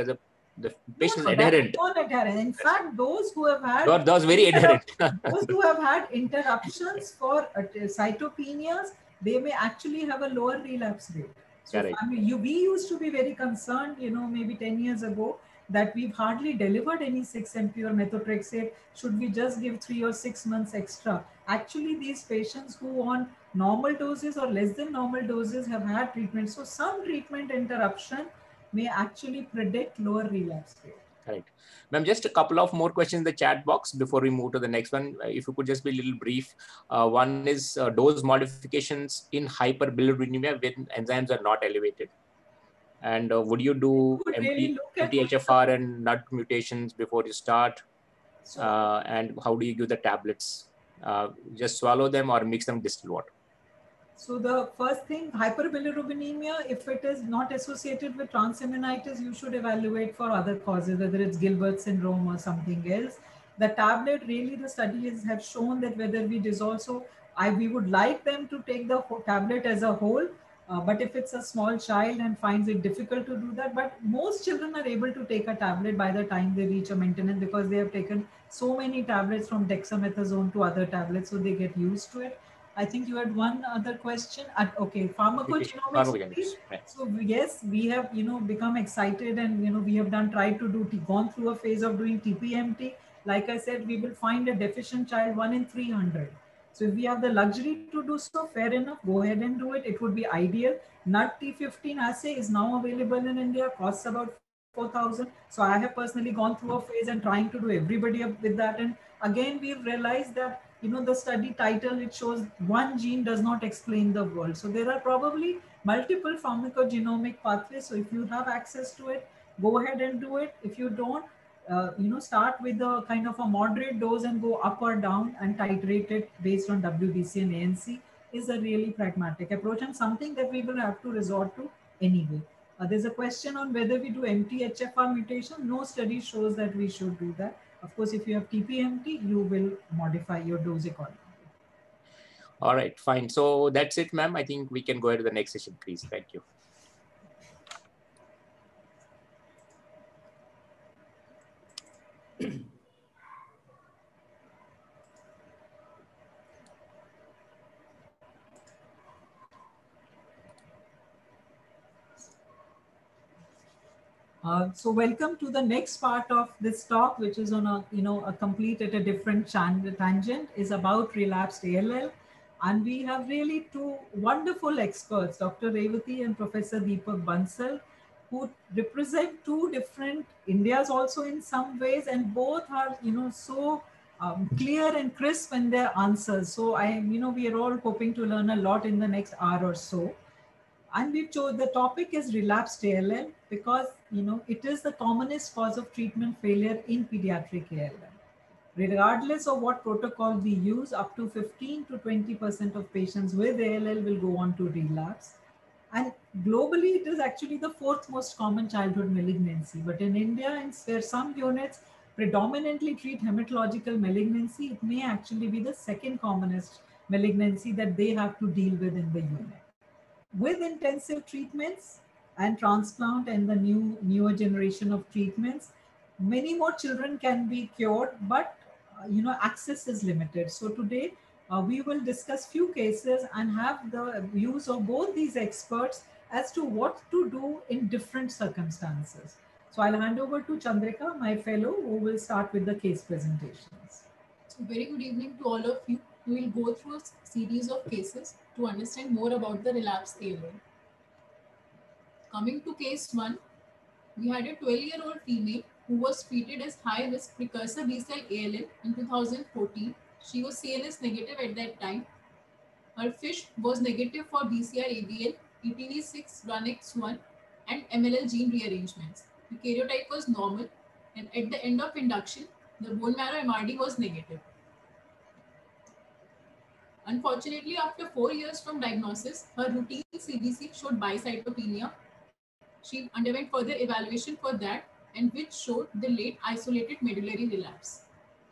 The patient No, adherent. Non-adherent. In fact, those who have had Those very adherent. those who have had interruptions for cytopenias, they may actually have a lower relapse rate. So, Correct. I mean, we used to be very concerned, maybe 10 years ago, that we've hardly delivered any 6-MP or methotrexate. Should we just give 3 or 6 months extra? Actually, these patients who on normal doses or less than normal doses have had treatment. So, some treatment interruption may actually predict lower relapse rate. Correct. Ma'am, just a couple of more questions in the chat box before we move to the next one. If you could just be a little brief. One is dose modifications in hyperbilirubinemia when enzymes are not elevated. And would you do MTHFR and NUT mutations before you start? And how do you give the tablets? Just swallow them or mix them with distilled water? So the first thing, hyperbilirubinemia, if it is not associated with transaminitis, you should evaluate for other causes, whether it's Gilbert syndrome or something else. The tablet, really the studies have shown that whether we dissolve, so we would like them to take the tablet as a whole, but if it's a small child and finds it difficult to do that, but most children are able to take a tablet by the time they reach a maintenance because they have taken so many tablets from dexamethasone to other tablets, so they get used to it. I think you had one other question. Okay, pharmacogenomics. So yes, we have become excited, and we have gone through a phase of doing TPMT. Like I said, we will find a deficient child 1 in 300. So if we have the luxury to do so, fair enough, go ahead and do it. It would be ideal. NUT T15 assay is now available in India, costs about 4,000. So I have personally gone through a phase and trying to do everybody up with that. And again, we've realized that the study title, it shows one gene does not explain the world. So there are probably multiple pharmacogenomic pathways. So if you have access to it, go ahead and do it. If you don't, start with a kind of a moderate dose and go up or down and titrate it based on WBC and ANC is a really pragmatic approach and something that we will have to resort to anyway. There's a question on whether we do MTHFR mutation. No study shows that we should do that. Of course, if you have TPMT, you will modify your dose accordingly. All right, fine. So that's it, ma'am. I think we can go ahead to the next session, please. Thank you. So welcome to the next part of this talk, which is on a complete at a different tangent, is about relapsed ALL. And we have really two wonderful experts, Dr. Revati and Professor Deepak Bansal, who represent two different Indias also in some ways, and both are, so clear and crisp in their answers. So we are all hoping to learn a lot in the next hour or so. And we chose the topic is relapsed ALL because it is the commonest cause of treatment failure in pediatric ALL. Regardless of what protocol we use, up to 15 to 20% of patients with ALL will go on to relapse. And globally, it is actually the fourth most common childhood malignancy. But in India, and where some units predominantly treat hematological malignancy, it may actually be the second commonest malignancy that they have to deal with in the unit. With intensive treatments and transplant and the newer generation of treatments, many more children can be cured, but access is limited. So today we will discuss few cases and have the views of both these experts as to what to do in different circumstances. So I'll hand over to Chandrika, my fellow, who will start with the case presentations. So very good evening to all of you. We will go through a series of cases to understand more about the relapsed ALL. Coming to case 1, we had a 12-year-old female who was treated as high-risk precursor B-cell ALL in 2014. She was CNS negative at that time. Her FISH was negative for BCR-ABL, ETV6, RUNX1, and MLL gene rearrangements. The karyotype was normal, and at the end of induction, the bone marrow MRD was negative. Unfortunately, after 4 years from diagnosis, her routine CBC showed bicytopenia. She underwent further evaluation for that, and which showed the late isolated medullary relapse.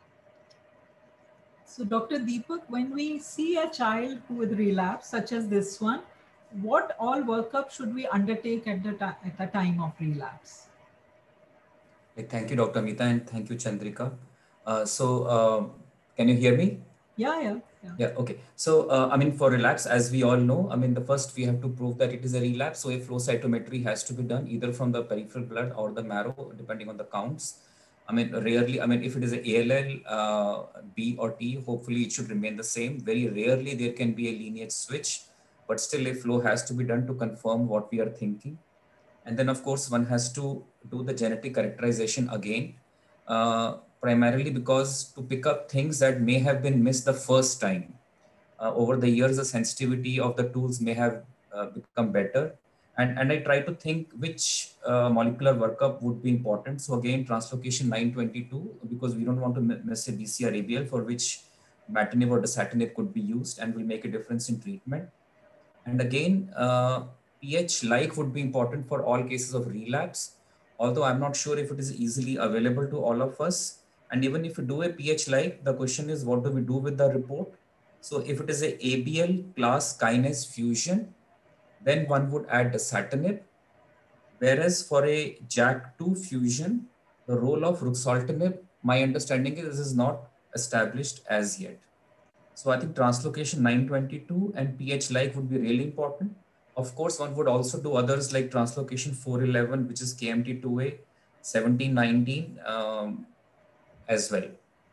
So Dr. Deepak, when we see a child with relapse, such as this one, what all workup should we undertake at the time of relapse? Thank you, Dr. Mita, and thank you, Chandrika. Can you hear me? Yeah, yeah, yeah. Yeah, okay. So, I mean, for relapse, as we all know, I mean, the first we have to prove that it is a relapse. So, a flow cytometry has to be done either from the peripheral blood or the marrow, depending on the counts. I mean, rarely, I mean, if it is a ALL, B or T, hopefully it should remain the same. Very rarely there can be a lineage switch, but still a flow has to be done to confirm what we are thinking. And then, of course, one has to do the genetic characterization again, primarily because to pick up things that may have been missed the first time. Over the years, the sensitivity of the tools may have become better. And I try to think which molecular workup would be important. So again, translocation 922, because we don't want to miss a BCR-ABL for which imatinib or dasatinib could be used and will make a difference in treatment. And again, pH like would be important for all cases of relapse, although I'm not sure if it is easily available to all of us. And even if you do a pH like, the question is, what do we do with the report? So if it is a ABL class kinase fusion, then one would add dasatinib. Whereas for a JAK2 fusion, the role of ruxolitinib, my understanding is this is not established as yet. So I think translocation 922 and pH like would be really important. Of course, one would also do others like translocation 411, which is KMT2A, 1719 as well.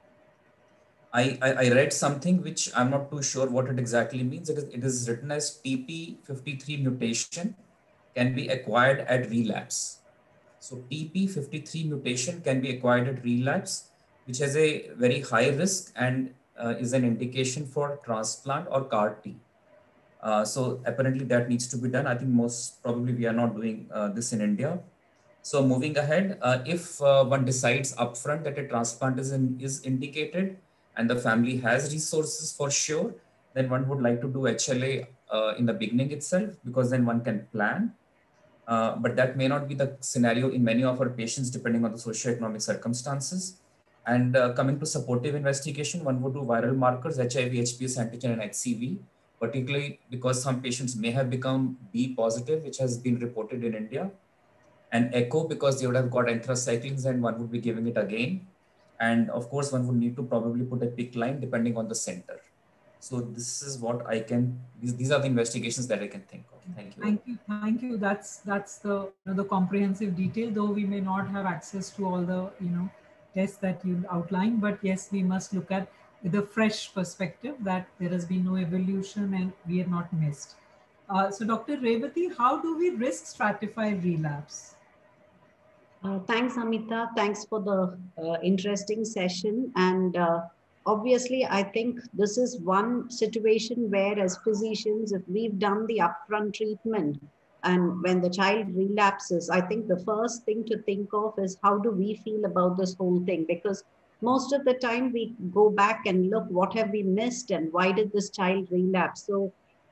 I read something which I'm not too sure what it exactly means. It is written as TP53 mutation can be acquired at relapse. So TP53 mutation can be acquired at relapse, which has a very high risk and is an indication for transplant or CAR T. So apparently that needs to be done. I think most probably we are not doing this in India. So moving ahead, if one decides upfront that a transplant is indicated and the family has resources for sure, then one would like to do HLA in the beginning itself, because then one can plan. But that may not be the scenario in many of our patients, depending on the socioeconomic circumstances. And coming to supportive investigation, one would do viral markers, HIV, HBs antigen, and HCV, particularly because some patients may have become B positive, which has been reported in India, and echo because they would have got anthracyclines and one would be giving it again. And of course, one would need to probably put a PICC line depending on the center. So this is what I can, these are the investigations that I can think of. Thank you. Thank you. That's the comprehensive detail, though we may not have access to all the tests that you outlined, but yes, we must look at with a fresh perspective that there has been no evolution and we are not missed. So Dr. Revati, how do we risk stratify relapse? Thanks, Amita. Thanks for the interesting session. And obviously, I think this is one situation where, as physicians, if we've done the upfront treatment and when the child relapses, I think the first thing to think of is how do we feel about this whole thing? Because most of the time we go back and look, what have we missed and why did this child relapse? So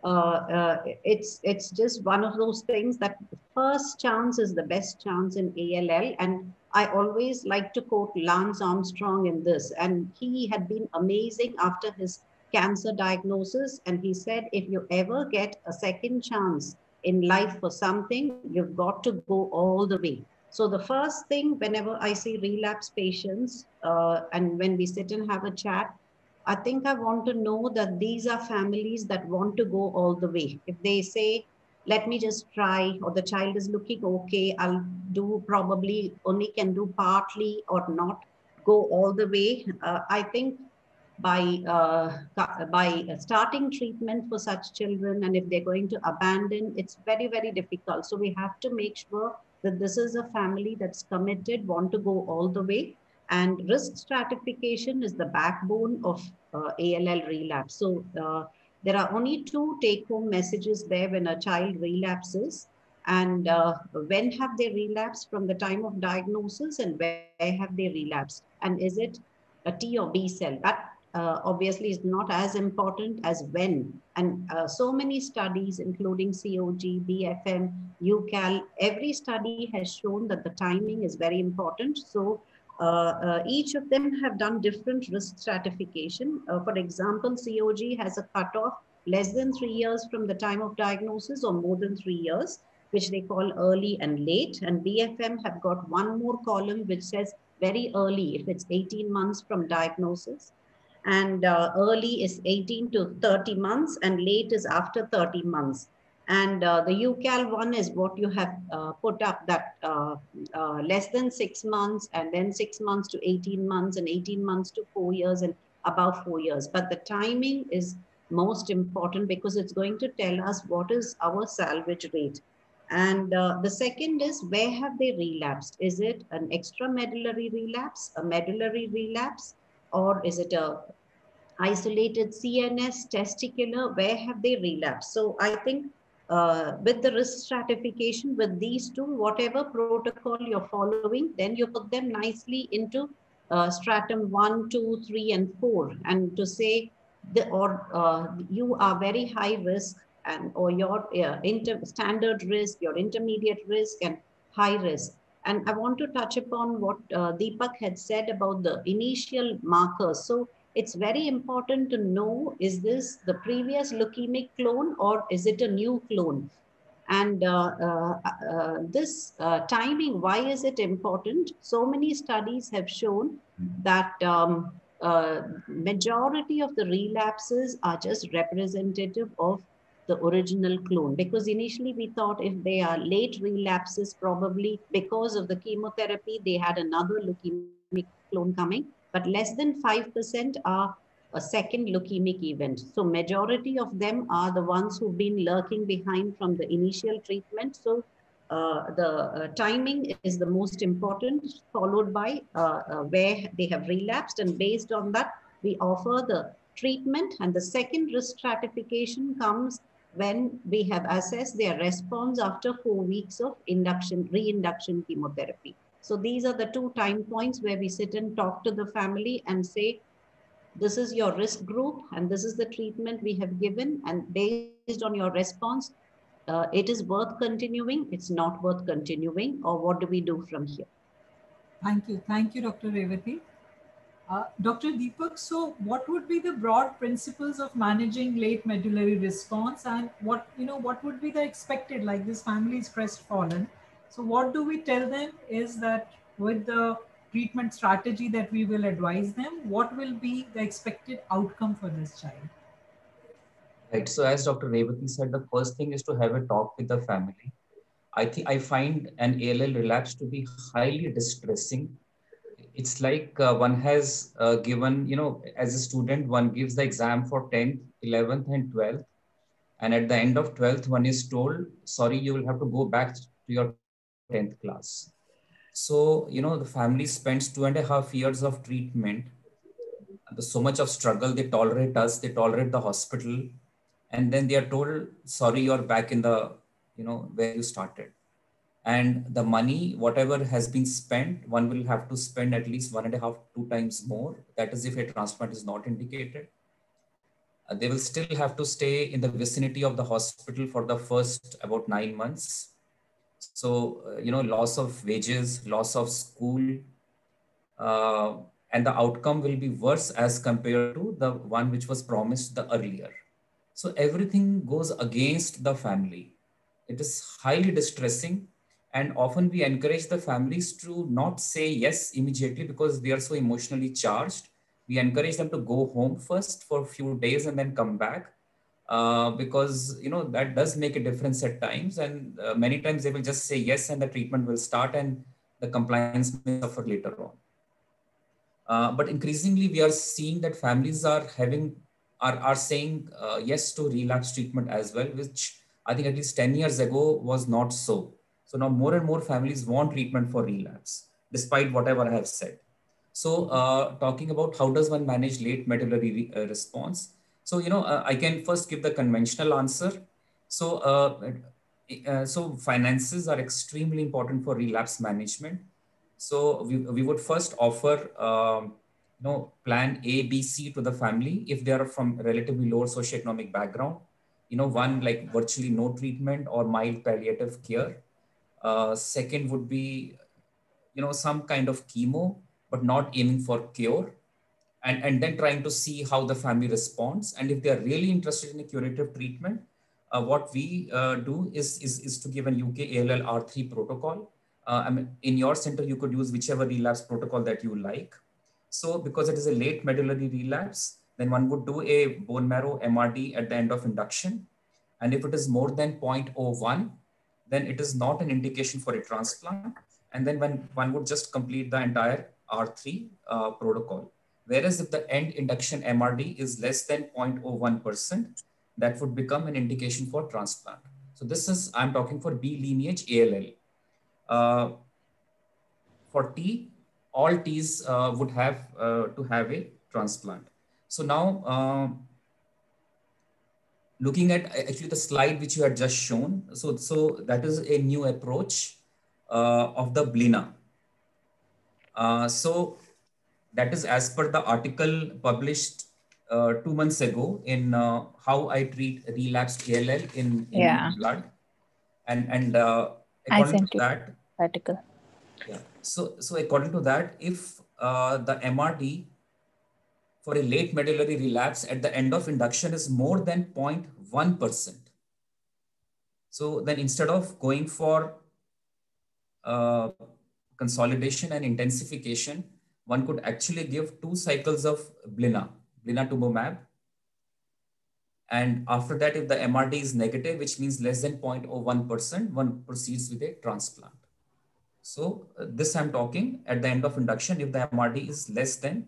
it's just one of those things that first chance is the best chance in ALL. And I always like to quote Lance Armstrong in this. And he had been amazing after his cancer diagnosis. And he said, if you ever get a second chance in life for something, you've got to go all the way. So the first thing, whenever I see relapse patients, and when we sit and have a chat, I think I want to know that these are families that want to go all the way. If they say, let me just try, or the child is looking okay, I'll do probably only can do partly or not go all the way. I think by starting treatment for such children, and if they're going to abandon, it's very, very difficult. So we have to make sure that this is a family that's committed, want to go all the way. And risk stratification is the backbone of ALL relapse. So there are only two take-home messages there when a child relapses. And when have they relapsed from the time of diagnosis, and where have they relapsed? And is it a T or B cell? That obviously is not as important as when. And so many studies, including COG, BFM, UCAL, every study has shown that the timing is very important. So each of them have done different risk stratification. For example, COG has a cutoff less than 3 years from the time of diagnosis or more than 3 years. which they call early and late. And BFM have got one more column which says very early, if it's 18 months from diagnosis. And early is 18 to 30 months, and late is after 30 months. And the UCAL one is what you have put up, that less than 6 months, and then 6 months to 18 months, and 18 months to 4 years, and above 4 years. But the timing is most important because it's going to tell us what is our salvage rate. And the second is, where have they relapsed? Is it an extramedullary relapse, a medullary relapse, or is it a isolated CNS, testicular? Where have they relapsed? So I think with the risk stratification, with these two, whatever protocol you're following, then you put them nicely into stratum 1, 2, 3, and 4, and to say you are very high risk, and or your standard risk, your intermediate risk, and high risk. And I want to touch upon what Deepak had said about the initial markers. So it's very important to know, is this the previous leukemic clone or is it a new clone? And this timing, why is it important? So many studies have shown that majority of the relapses are just representative of the original clone, because initially we thought if they are late relapses, probably because of the chemotherapy, they had another leukemic clone coming, but less than 5% are a second leukemic event. So majority of them are the ones who've been lurking behind from the initial treatment. So the timing is the most important, followed by where they have relapsed, and based on that, we offer the treatment. And the second risk stratification comes when we have assessed their response after 4 weeks of reinduction chemotherapy. So these are the 2 time points where we sit and talk to the family and say, this is your risk group and this is the treatment we have given, and based on your response, it is worth continuing, it's not worth continuing, or what do we do from here? Thank you, Dr. Revati. Dr. Deepak, so what would be the broad principles of managing late medullary response, and what would be the expected, like this family is crestfallen. So what do we tell them is that with the treatment strategy that we will advise them, what will be the expected outcome for this child? Right. So as Dr. Revati said, the first thing is to have a talk with the family. I find an ALL relapse to be highly distressing. It's like one has given, as a student, one gives the exam for 10th, 11th, and 12th. And at the end of 12th, one is told, sorry, you will have to go back to your 10th class. So, the family spends 2.5 years of treatment. There's so much of struggle. They tolerate us, they tolerate the hospital. And then they are told, sorry, you're back in the, where you started. And the money, whatever has been spent, one will have to spend at least 1.5, 2 times more. That is if a transplant is not indicated. They will still have to stay in the vicinity of the hospital for the first about 9 months. So, loss of wages, loss of school, and the outcome will be worse as compared to the one which was promised the earlier. So everything goes against the family. It is highly distressing. And often we encourage the families to not say yes immediately because they are so emotionally charged. We encourage them to go home first for a few days and then come back because, that does make a difference at times. And many times they will just say yes and the treatment will start and the compliance may suffer later on. But increasingly we are seeing that families are saying yes to relapse treatment as well, which I think at least 10 years ago was not so. So now more and more families want treatment for relapse, despite whatever I have said. So talking about how does one manage late medullary response? So, I can first give the conventional answer. So, so finances are extremely important for relapse management. So we would first offer, plan A, B, C to the family if they are from relatively lower socioeconomic background. One like virtually no treatment or mild palliative care. Second would be, some kind of chemo, but not aiming for cure. And then trying to see how the family responds. And if they are really interested in a curative treatment, what we do is to give an UK ALL R3 protocol. I mean, in your center, you could use whichever relapse protocol that you like. So because it is a late medullary relapse, then one would do a bone marrow MRD at the end of induction. And if it is more than 0.01, then it is not an indication for a transplant. And then when one would just complete the entire R3 protocol. Whereas if the end induction MRD is less than 0.01%, that would become an indication for transplant. So this is, I'm talking for B lineage ALL. For T, all Ts would have to have a transplant. So now, looking at actually the slide which you had just shown, so that is a new approach of the BLINA. So that is as per the article published 2 months ago in How I Treat Relapsed ALL in Blood. And according to that article. Yeah. So according to that, if the MRD for a late medullary relapse at the end of induction is more than 0.1%. So then instead of going for consolidation and intensification, one could actually give 2 cycles of blinatumomab. And after that, if the MRD is negative, which means less than 0.01%, one proceeds with a transplant. So this I'm talking at the end of induction, if the MRD is less than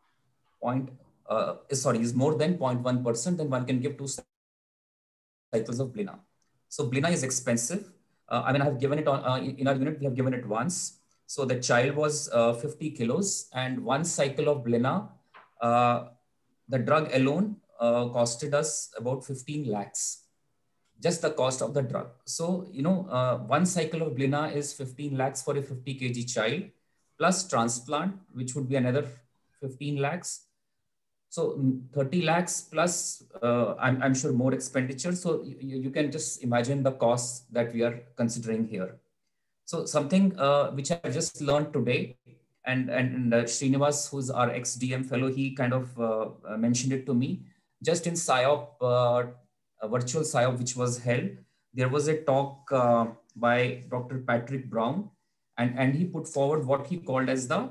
is more than 0.1%, then one can give 2 cycles of blina. So blina is expensive. I mean, I have given it on, in our unit, we have given it once. So the child was 50 kilos and 1 cycle of blina, the drug alone costed us about 15 lakhs. Just the cost of the drug. So, you know, 1 cycle of blina is 15 lakhs for a 50 kg child, plus transplant, which would be another 15 lakhs. So 30 lakhs plus, I'm sure more expenditure. So you can just imagine the costs that we are considering here. So something which I just learned today, and Srinivas, who's our ex-DM fellow, he kind of mentioned it to me. Just in PSYOP, a virtual PSYOP which was held, there was a talk by Dr. Patrick Brown, and he put forward what he called as the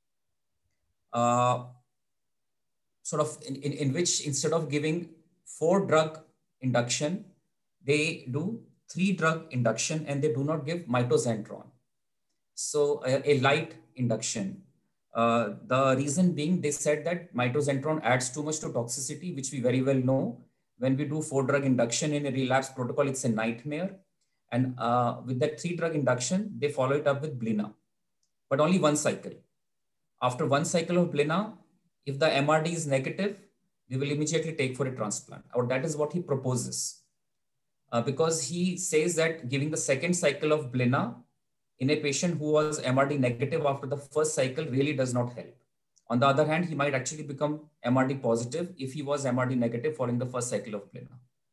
sort of in which instead of giving 4 drug induction, they do 3 drug induction and they do not give mitoxantrone. So a light induction. The reason being, they said that mitoxantrone adds too much to toxicity, which we very well know. When we do 4 drug induction in a relapse protocol, it's a nightmare. And with that 3 drug induction, they follow it up with blina, but only 1 cycle. After 1 cycle of blina, if the MRD is negative, we will immediately take for a transplant, or that is what he proposes. Because he says that giving the 2nd cycle of blina in a patient who was MRD negative after the 1st cycle really does not help. On the other hand, he might actually become MRD positive if he was MRD negative following the 1st cycle of blina.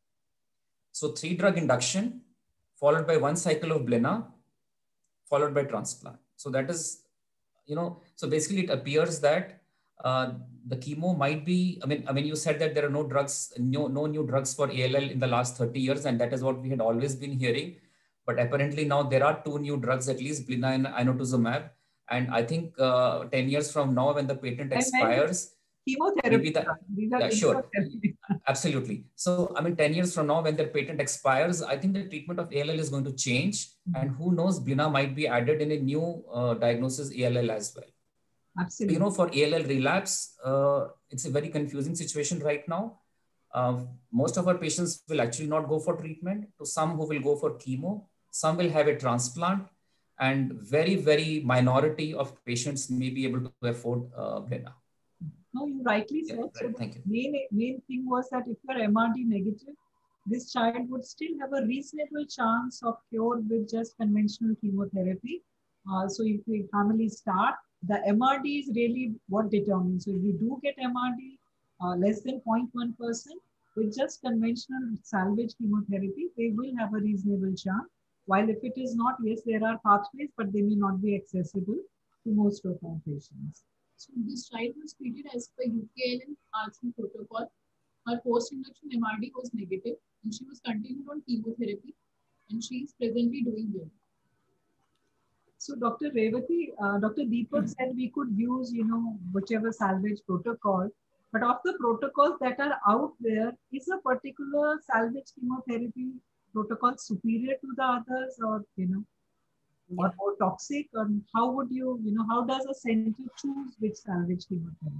So 3 drug induction followed by 1 cycle of blina followed by transplant. So that is, you know, so basically it appears that the chemo might be, I mean, you said that there are no drugs, no new drugs for ALL in the last 30 years, and that is what we had always been hearing. But apparently now there are 2 new drugs, at least blina and inotuzumab. And I think 10 years from now, when the patent expires, chemotherapy. Yeah, sure. Absolutely. So, I mean, 10 years from now, when the patent expires, I think the treatment of ALL is going to change. And who knows, blina might be added in a new diagnosis ALL as well. Absolutely. You know, for ALL relapse, it's a very confusing situation right now. Most of our patients will actually not go for treatment. To some who will go for chemo, some will have a transplant, and very, very minority of patients may be able to afford blina. No, you rightly said. Right, so thank you. Main thing was that if you're MRD negative, this child would still have a reasonable chance of cure with just conventional chemotherapy. So if the family start, the MRD is really what determines. So if we do get MRD less than 0.1%, with just conventional salvage chemotherapy, they will have a reasonable chance. While if it is not, yes, there are pathways, but they may not be accessible to most of our patients. So this child was treated as per UKLN R3 protocol. Her post-induction MRD was negative and she was continued on chemotherapy and she is presently doing well. So Dr. Revati, Dr. Deepak said we could use, whichever salvage protocol, but of the protocols that are out there, is a particular salvage chemotherapy protocol superior to the others, or, or more toxic? Or how would you, how does a center choose which salvage chemotherapy?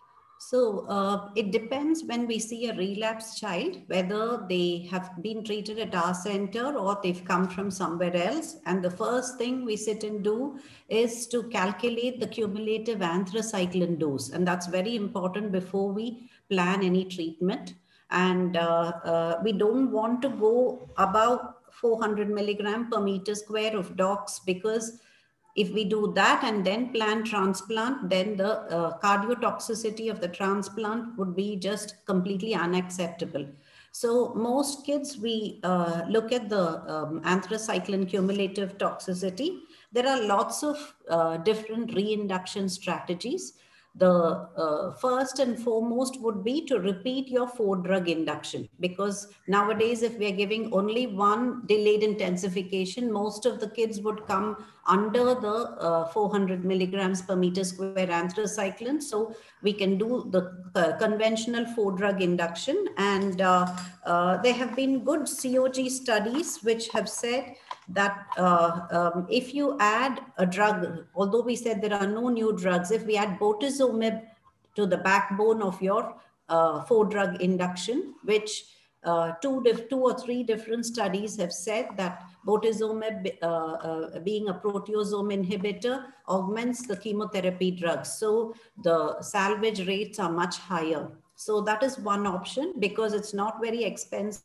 So it depends when we see a relapsed child, whether they have been treated at our center or they've come from somewhere else. And the first thing we sit and do is to calculate the cumulative anthracycline dose. And that's very important before we plan any treatment. And we don't want to go above 400 milligram per meter square of dox, because if we do that and then plan transplant, then the cardiotoxicity of the transplant would be just completely unacceptable. So most kids, we look at the anthracycline cumulative toxicity. There are lots of different reinduction strategies. The first and foremost would be to repeat your 4-drug induction, because nowadays, if we are giving only one delayed intensification, most of the kids would come under the 400 milligrams per meter square anthracycline. So we can do the conventional 4-drug induction. And there have been good COG studies which have said that if you add a drug, although we said there are no new drugs, if we add bortezomib to the backbone of your 4-drug induction, which two or three different studies have said that bortezomib being a proteasome inhibitor augments the chemotherapy drugs. So the salvage rates are much higher. So that is one option, because it's not very expensive.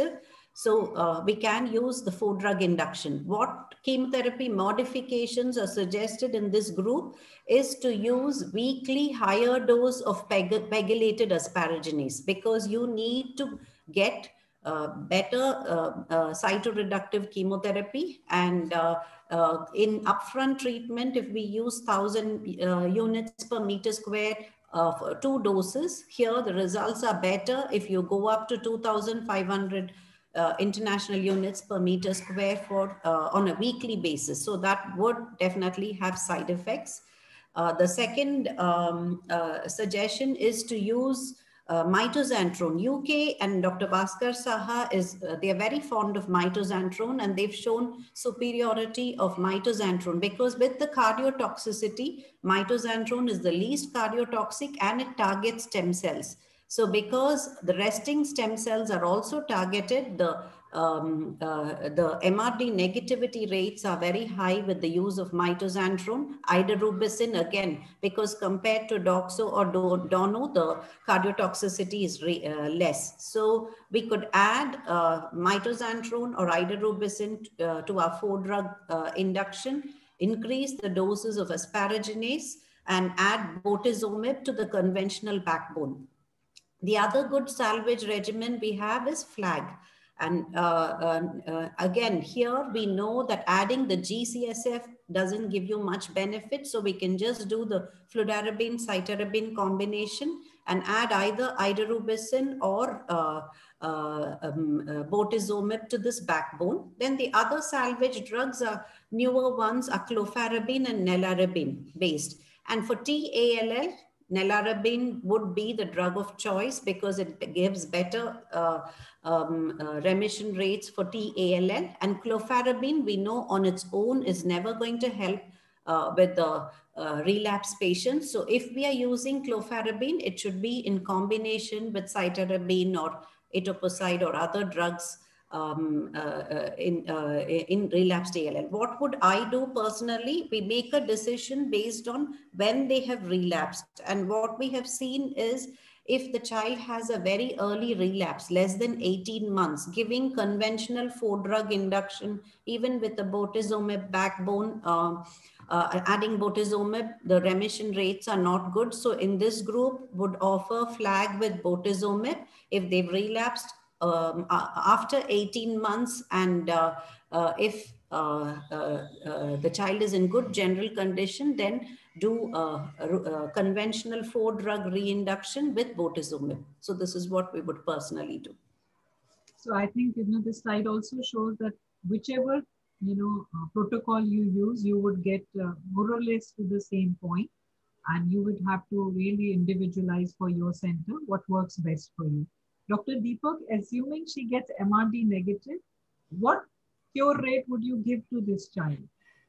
So we can use the 4-drug induction. What chemotherapy modifications are suggested in this group is to use weekly higher dose of pegylated asparaginase, because you need to get better cytoreductive chemotherapy. And in upfront treatment, if we use 1000 units per meter square for 2 doses, here the results are better if you go up to 2500 international units per meter square for on a weekly basis. So that would definitely have side effects. The second suggestion is to use mitoxantrone. UK and Dr. Bhaskar Saha they are very fond of mitoxantrone, and they've shown superiority of mitoxantrone, because with the cardiotoxicity, mitoxantrone is the least cardiotoxic and it targets stem cells. So because the resting stem cells are also targeted, the MRD negativity rates are very high with the use of mitoxantrone. Idarubicin, again, because compared to doxo or dono, the cardiotoxicity is less. So we could add mitoxantrone or idarubicin to our 4-drug induction, increase the doses of asparaginase, and add bortezomib to the conventional backbone. The other good salvage regimen we have is FLAG. And again, here we know that adding the GCSF doesn't give you much benefit. So we can just do the fludarabine, cytarabine combination and add either idarubicin or bortezomib to this backbone. Then the other salvage drugs are newer ones are clofarabine and nelarabine based. And for TALL, nelarabine would be the drug of choice because it gives better remission rates for TALL. And clofarabine, we know on its own is never going to help with the relapse patients. So if we are using clofarabine, it should be in combination with cytarabine or etoposide or other drugs in relapsed ALL. What would I do personally? We make a decision based on when they have relapsed. And what we have seen is if the child has a very early relapse, less than 18 months, giving conventional 4-drug induction, even with the bortezomib backbone, adding bortezomib, the remission rates are not good. So in this group would offer FLAG with bortezomib if they've relapsed after 18 months, and if the child is in good general condition, then do a conventional 4-drug reinduction with bortezomib. So this is what we would personally do. So I think, this slide also shows that whichever, protocol you use, you would get more or less to the same point, and you would have to really individualize for your center what works best for you. Dr. Deepak, assuming she gets MRD negative, what cure rate would you give to this child?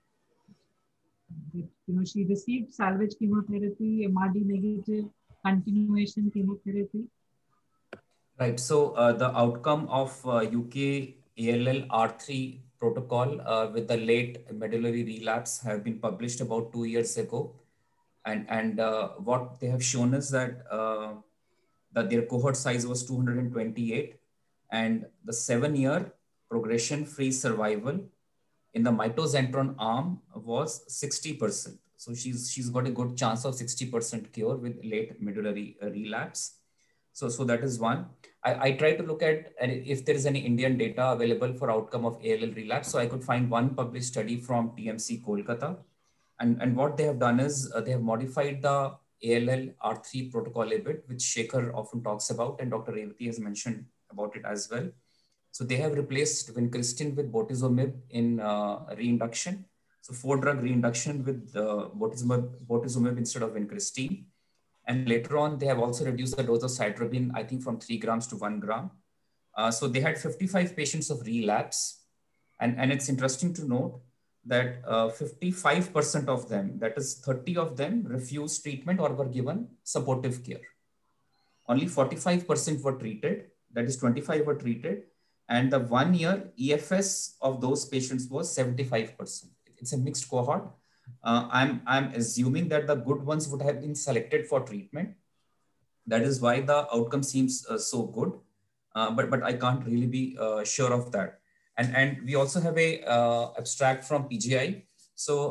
She received salvage chemotherapy, MRD negative, continuation chemotherapy. Right. So the outcome of UK ALL R3 protocol with the late medullary relapse have been published about 2 years ago. And what they have shown is that their cohort size was 228, and the 7-year progression-free survival in the mitoxantrone arm was 60%. So she's got a good chance of 60% cure with late medullary relapse. So that is one. I tried to look at if there is any Indian data available for outcome of ALL relapse. So I could find one published study from TMC Kolkata. And what they have done is they have modified the ALL R3 protocol a bit, which Shekhar often talks about, and Dr. Revati has mentioned about it as well. So they have replaced vincristine with bortezomib in reinduction. So 4-drug reinduction with bortezomib instead of vincristine. And later on, they have also reduced the dose of cytarabine, I think from 3 grams to 1 gram. So they had 55 patients of relapse. And it's interesting to note that 55% of them, that is 30 of them, refused treatment or were given supportive care. Only 45% were treated, that is 25 were treated. And the 1-year EFS of those patients was 75%. It's a mixed cohort. I'm assuming that the good ones would have been selected for treatment. That is why the outcome seems so good, but I can't really be sure of that. And we also have a abstract from PGI. So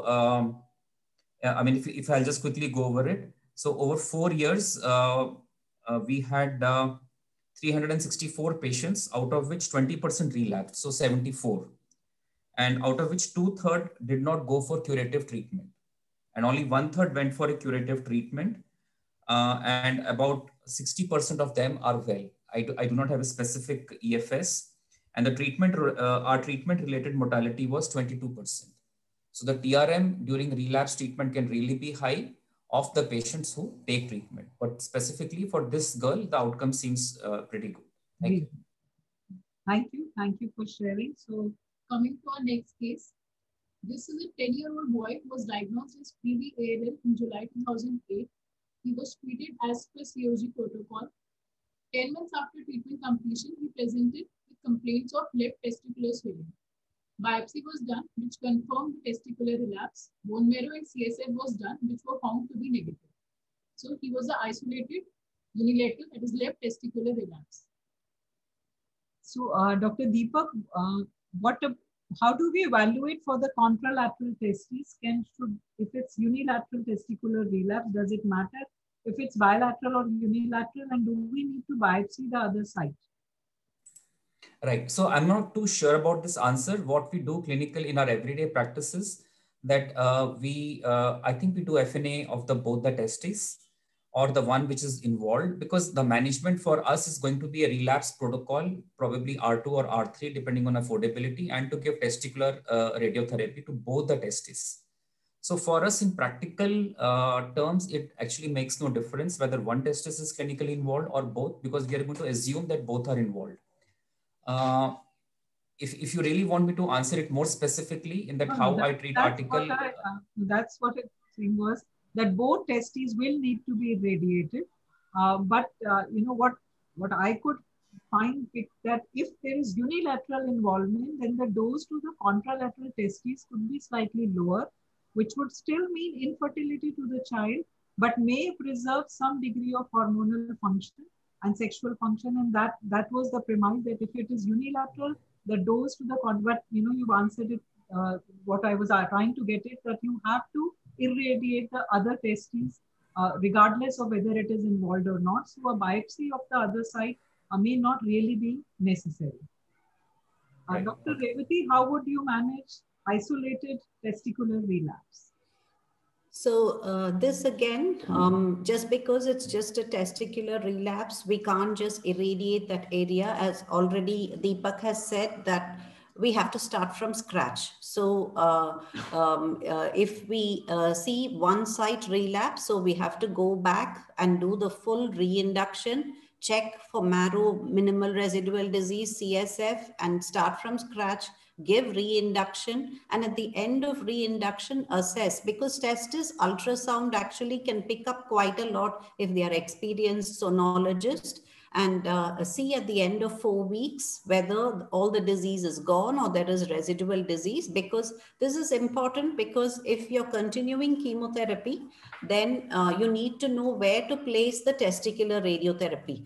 I mean, if I'll just quickly go over it. So over 4 years, we had 364 patients, out of which 20% relapsed, so 74. And out of which 2/3 did not go for curative treatment. And only 1/3 went for a curative treatment. And about 60% of them are well. I do not have a specific EFS. And the treatment, our treatment related mortality was 22%. So the TRM during relapse treatment can really be high of the patients who take treatment. But specifically for this girl, the outcome seems pretty good. Thank you. Thank you. Thank you for sharing. So coming to our next case, this is a 10-year-old boy who was diagnosed as PV-ALL in July 2008. He was treated as per COG protocol. 10 months after treatment completion, he presented with complaints of left testicular swelling. Biopsy was done, which confirmed the testicular relapse. Bone marrow and CSF was done, which were found to be negative. So he was an isolated unilateral, that is left testicular relapse. So Dr. Deepak, how do we evaluate for the contralateral testes? If it's unilateral testicular relapse, does it matter if it's bilateral or unilateral, and do we need to biopsy the other side? Right. So I'm not too sure about this answer. What we do clinically in our everyday practices that I think we do FNA of both the testes or the one which is involved, because the management for us is going to be a relapse protocol, probably R2 or R3, depending on affordability, and to give testicular radiotherapy to both the testes. So for us in practical terms, it actually makes no difference whether one testis is clinically involved or both, because we are going to assume that both are involved. If you really want me to answer it more specifically in that I treat article. That's what it was, that both testes will need to be irradiated. But what I could find is that if there is unilateral involvement, then the dose to the contralateral testes could be slightly lower, which would still mean infertility to the child, but may preserve some degree of hormonal function and sexual function. And that was the premise, that if it is unilateral, the dose to the but you've answered it. What I was trying to get it, that you have to irradiate the other testes regardless of whether it is involved or not. So a biopsy of the other side may not really be necessary. Right. Dr. Revati, how would you manage isolated testicular relapse? So this again, just because it's just a testicular relapse, we can't just irradiate that area. As already Deepak has said, that we have to start from scratch. So if we see one site relapse, so we have to go back and do the full reinduction, check for marrow minimal residual disease, CSF, and start from scratch, give reinduction, and at the end of reinduction assess, because testis ultrasound actually can pick up quite a lot if they are experienced sonologist, and see at the end of 4 weeks whether all the disease is gone or there is residual disease. Because this is important, because if you're continuing chemotherapy, then you need to know where to place the testicular radiotherapy.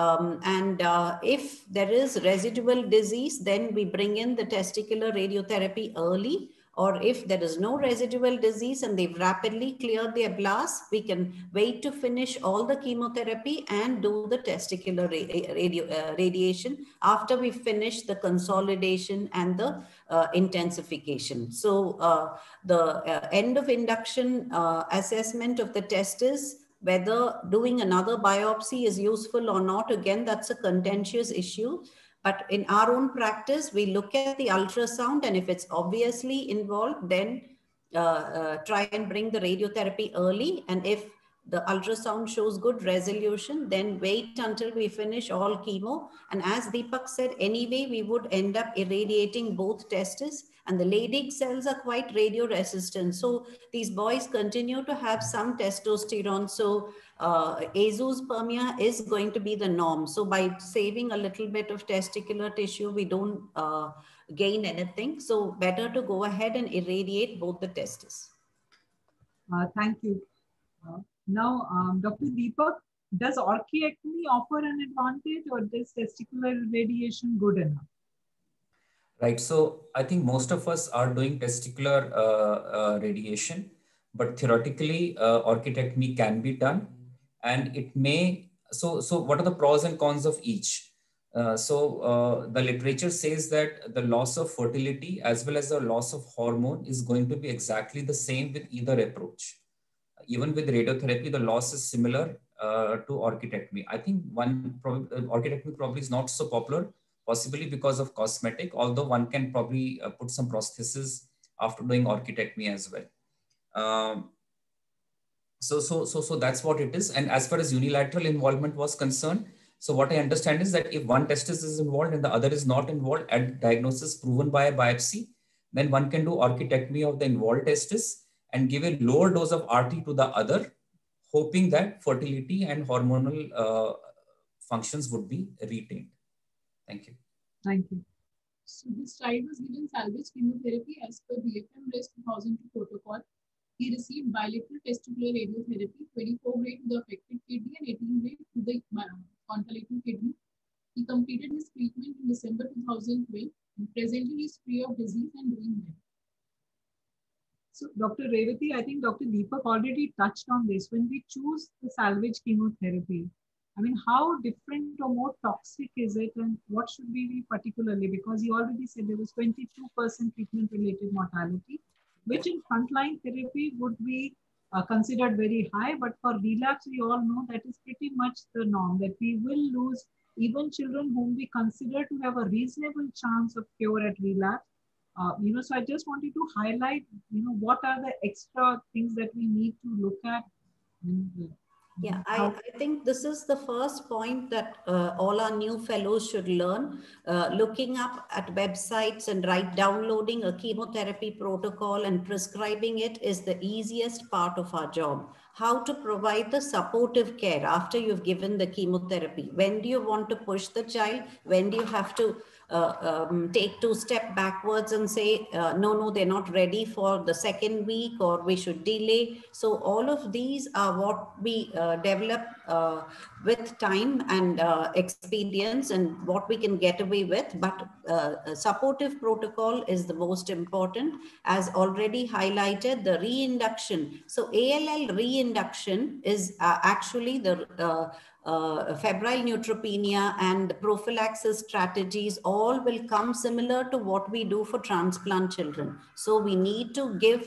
If there is residual disease, then we bring in the testicular radiotherapy early. Or if there is no residual disease and they've rapidly cleared their blasts, we can wait to finish all the chemotherapy and do the testicular radiation after we finish the consolidation and the intensification. So the end of induction assessment of the testis, whether doing another biopsy is useful or not, again, that's a contentious issue. But in our own practice, we look at the ultrasound, and if it's obviously involved, then try and bring the radiotherapy early. And if the ultrasound shows good resolution, then wait until we finish all chemo. And as Deepak said, anyway, we would end up irradiating both testes, and the Leydig cells are quite radio resistant. So these boys continue to have some testosterone. So azoospermia is going to be the norm. So by saving a little bit of testicular tissue, we don't gain anything. So better to go ahead and irradiate both the testes. Thank you. Now, Dr. Deepak, does orchiectomy offer an advantage, or is testicular radiation good enough? Right. So I think most of us are doing testicular radiation, but theoretically orchiectomy can be done, and it may. So what are the pros and cons of each? The literature says that the loss of fertility as well as the loss of hormone is going to be exactly the same with either approach. Even with radiotherapy, the loss is similar to orchiectomy. I think orchiectomy probably is not so popular, possibly because of cosmetic, although one can probably put some prosthesis after doing orchiectomy as well. So that's what it is. And as far as unilateral involvement was concerned, so what I understand is that if one testis is involved and the other is not involved at diagnosis proven by a biopsy, then one can do orchiectomy of the involved testis and give a lower dose of RT to the other, hoping that fertility and hormonal functions would be retained. Thank you. Thank you. So this child was given salvage chemotherapy as per BFM-RES 2002 protocol. He received bilateral testicular radiotherapy, 24 grade to the affected kidney and 18 grade to the concomitant kidney. He completed his treatment in December 2012 and presently he is free of disease and doing well. So Dr. Revati, I think Dr. Deepak already touched on this. When we choose the salvage chemotherapy, I mean, how different or more toxic is it, and what should we be particularly? Because he already said there was 22% treatment-related mortality, which in frontline therapy would be considered very high. But for relapse, we all know that is pretty much the norm, that we will lose even children whom we consider to have a reasonable chance of cure at relapse. So I just wanted to highlight, what are the extra things that we need to look at. Yeah, I think this is the first point that all our new fellows should learn. Looking up at websites and downloading a chemotherapy protocol and prescribing it is the easiest part of our job. How to provide the supportive care after you've given the chemotherapy. When do you want to push the child? When do you have to take 2 steps backwards and say, no, they're not ready for the second week, or we should delay. So all of these are what we develop with time and experience, and what we can get away with. But a supportive protocol is the most important, as already highlighted, the reinduction. So ALL reinduction is actually the febrile neutropenia and the prophylaxis strategies all will come similar to what we do for transplant children. So we need to give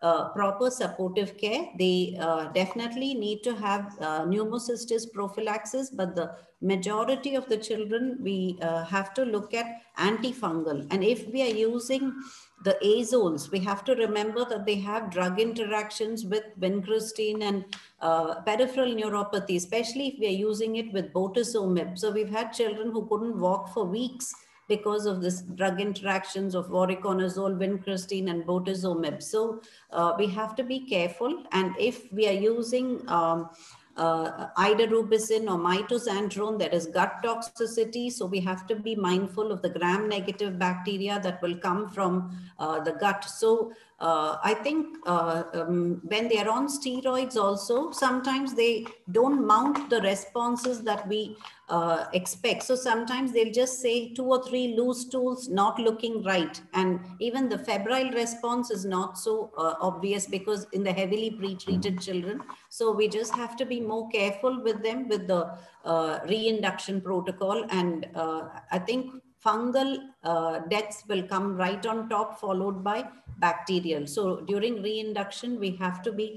proper supportive care. They definitely need to have pneumocystis prophylaxis, but the majority of the children, we have to look at antifungal. And if we are using the azoles, we have to remember that they have drug interactions with vincristine and peripheral neuropathy, especially if we are using it with bortezomib. So we've had children who couldn't walk for weeks because of this drug interactions of voriconazole, vincristine, and bortezomib. So we have to be careful. And if we are using idarubicin or mitoxantrone, there is gut toxicity. So we have to be mindful of the gram-negative bacteria that will come from the gut. So I think when they are on steroids also, sometimes they don't mount the responses that we expect. So sometimes they'll just say 2 or 3 loose stools not looking right. And even the febrile response is not so obvious because in the heavily pre-treated children. So we just have to be more careful with them with the reinduction protocol. And I think fungal deaths will come right on top, followed by bacterial. So during reinduction, we have to be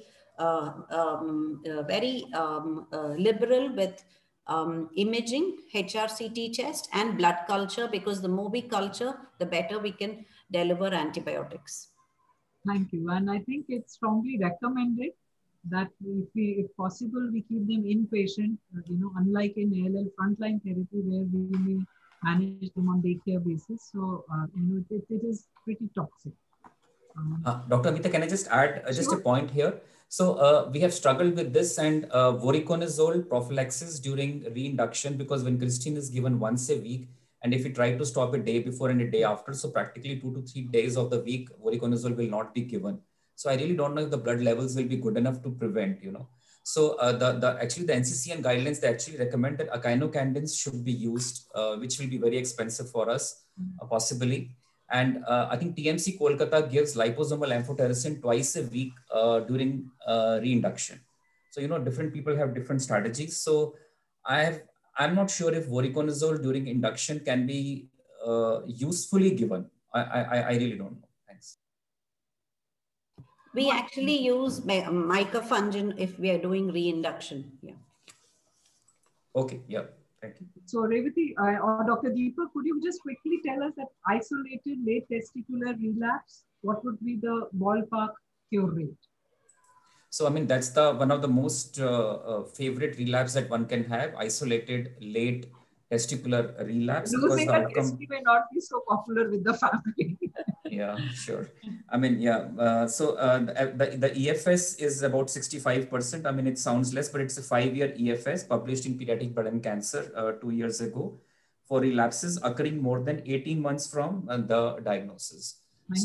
very liberal with imaging, HRCT chest, and blood culture, because the more we culture, the better we can deliver antibiotics. Thank you. And I think it's strongly recommended that if possible, we keep them inpatient, unlike in ALL frontline therapy where we may manage them on daycare basis. So, it is pretty toxic. Dr. Amita, can I just add just a point here? So we have struggled with this and voriconazole prophylaxis during reinduction, because vincristine is given once a week. And if we try to stop a day before and a day after, so practically 2 to 3 days of the week, voriconazole will not be given. So I really don't know if the blood levels will be good enough to prevent, So actually the NCCN guidelines, they actually recommend that echinocandins should be used, which will be very expensive for us, possibly. And I think TMC Kolkata gives liposomal amphotericin twice a week during reinduction. So, different people have different strategies. So I'm not sure if voriconazole during induction can be usefully given. I really don't know. Thanks. We actually use micafungin if we are doing reinduction. Yeah. Okay. Yeah. Thank you. So Revati or Dr. Deepak, could you just quickly tell us that isolated late testicular relapse, what would be the ballpark cure rate? So, I mean, that's one of the most favorite relapse that one can have, isolated late testicular relapse. Losing a testy may not be so popular with the family. Yeah, sure. I mean, yeah. So the EFS is about 65%. I mean, it sounds less, but it's a 5-year EFS published in Pediatric Blood and Cancer 2 years ago for relapses occurring more than 18 months from the diagnosis.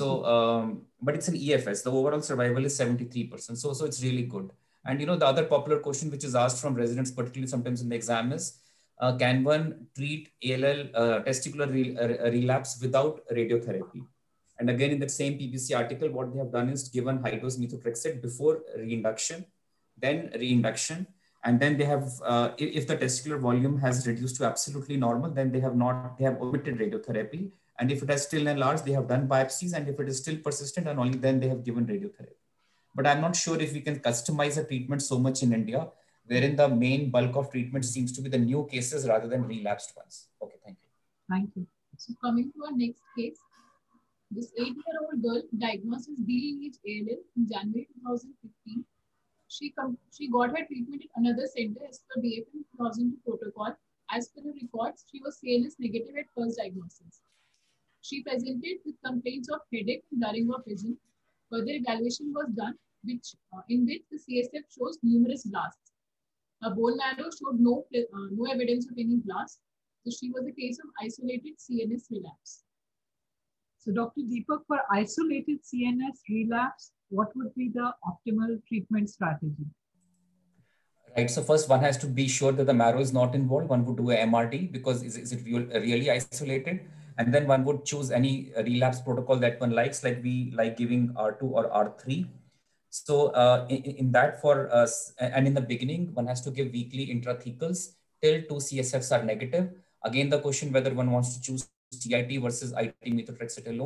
But it's an EFS. The overall survival is 73%. So it's really good. And, the other popular question which is asked from residents, particularly sometimes in the exam, is can one treat ALL testicular relapse without radiotherapy? And again, in that same PBC article, what they have done is given high-dose methotrexate before reinduction, then reinduction, and then they have, if the testicular volume has reduced to absolutely normal, then they have omitted radiotherapy. And if it has still enlarged, they have done biopsies. And if it is still persistent, and only then they have given radiotherapy. But I'm not sure if we can customize a treatment so much in India, wherein the main bulk of treatment seems to be the new cases rather than relapsed ones. Okay, thank you. Thank you. So coming to our next case, this 8-year-old girl diagnosed as DLH ALL in January 2015. She got her treatment in another center as per DFM 2002 protocol. As per the records, she was CNS negative at first diagnosis. She presented with complaints of headache and blurring of vision. Further evaluation was done, in which the CSF shows numerous blasts. Her bone marrow showed no evidence of any blast. So she was a case of isolated CNS relapse. So Dr. Deepak, for isolated CNS relapse, what would be the optimal treatment strategy? Right. So first one has to be sure that the marrow is not involved. One would do a MRD because is it really isolated? And then one would choose any relapse protocol that one likes, like we like giving R2 or R3. So in that for us, and in the beginning, one has to give weekly intrathecals till 2 CSFs are negative. Again, the question whether one wants to choose TIT versus IT methotrexate alone.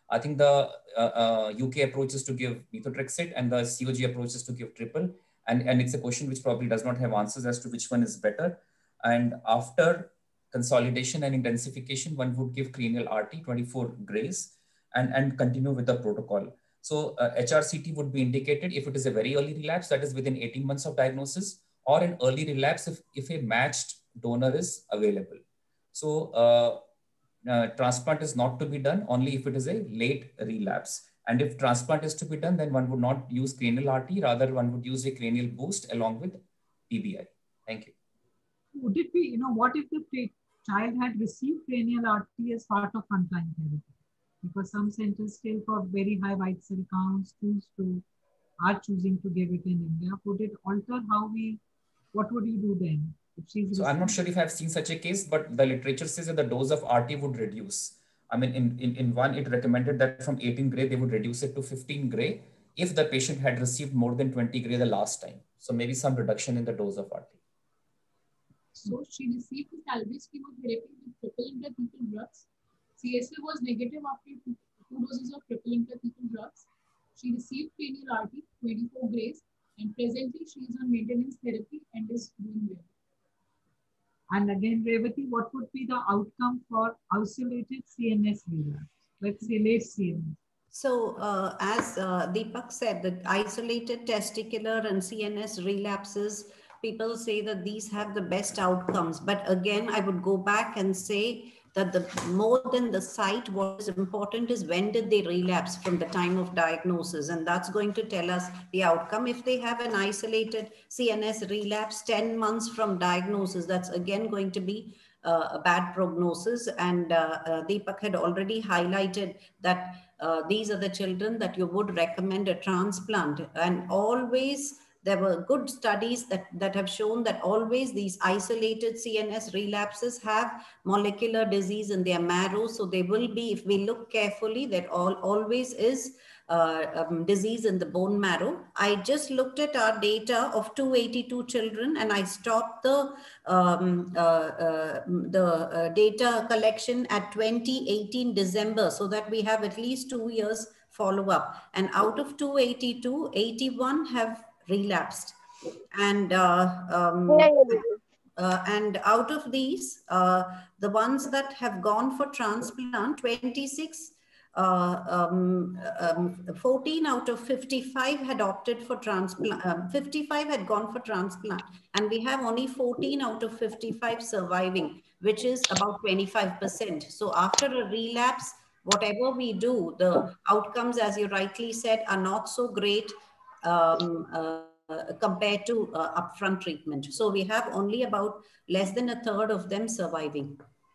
I think the UK approach is to give methotrexate and the COG approach is to give triple. And it's a question which probably does not have answers as to which one is better. And after consolidation and intensification, one would give cranial RT 24 grays and continue with the protocol. So HRCT would be indicated if it is a very early relapse, that is within 18 months of diagnosis, or an early relapse if a matched donor is available. So transplant is not to be done only if it is a late relapse. And if transplant is to be done, then one would not use cranial RT, rather one would use a cranial boost along with PBI. Thank you. Would it be, what if the child had received cranial RT as part of frontline therapy? Because some centers still for very high white cell counts are choosing to give it in India. Would it alter what would you do then? So I'm not sure if I've seen such a case, but the literature says that the dose of RT would reduce. I mean, in one, it recommended that from 18 gray, they would reduce it to 15 gray if the patient had received more than 20 gray the last time. So maybe some reduction in the dose of RT. So she received the salvage chemotherapy with triple intrathecal drugs. CSA was negative after two doses of triple intrathecal drugs. She received cranial RT 24 grays, and presently she is on maintenance therapy and is doing well. And again, Revati, what would be the outcome for isolated CNS relapse? Let's say late CNS. So as Deepak said, the isolated testicular and CNS relapses, people say that these have the best outcomes. But again, I would go back and say that the more than the site, what is important is when did they relapse from the time of diagnosis, and that's going to tell us the outcome. If they have an isolated CNS relapse 10 months from diagnosis, that's again going to be a bad prognosis. And Deepak had already highlighted that these are the children that you would recommend a transplant, and always there were good studies that have shown that always these isolated CNS relapses have molecular disease in their marrow. So they will be, if we look carefully, there always is disease in the bone marrow. I just looked at our data of 282 children and I stopped the data collection at 2018 December so that we have at least 2 years follow up. And out of 282, 81 have relapsed, and out of these, the ones that have gone for transplant, 26, 14 out of 55 had opted for transplant, 55 had gone for transplant, and we have only 14 out of 55 surviving, which is about 25%. So after a relapse, whatever we do, the outcomes, as you rightly said, are not so great compared to upfront treatment. So we have only about less than a third of them surviving.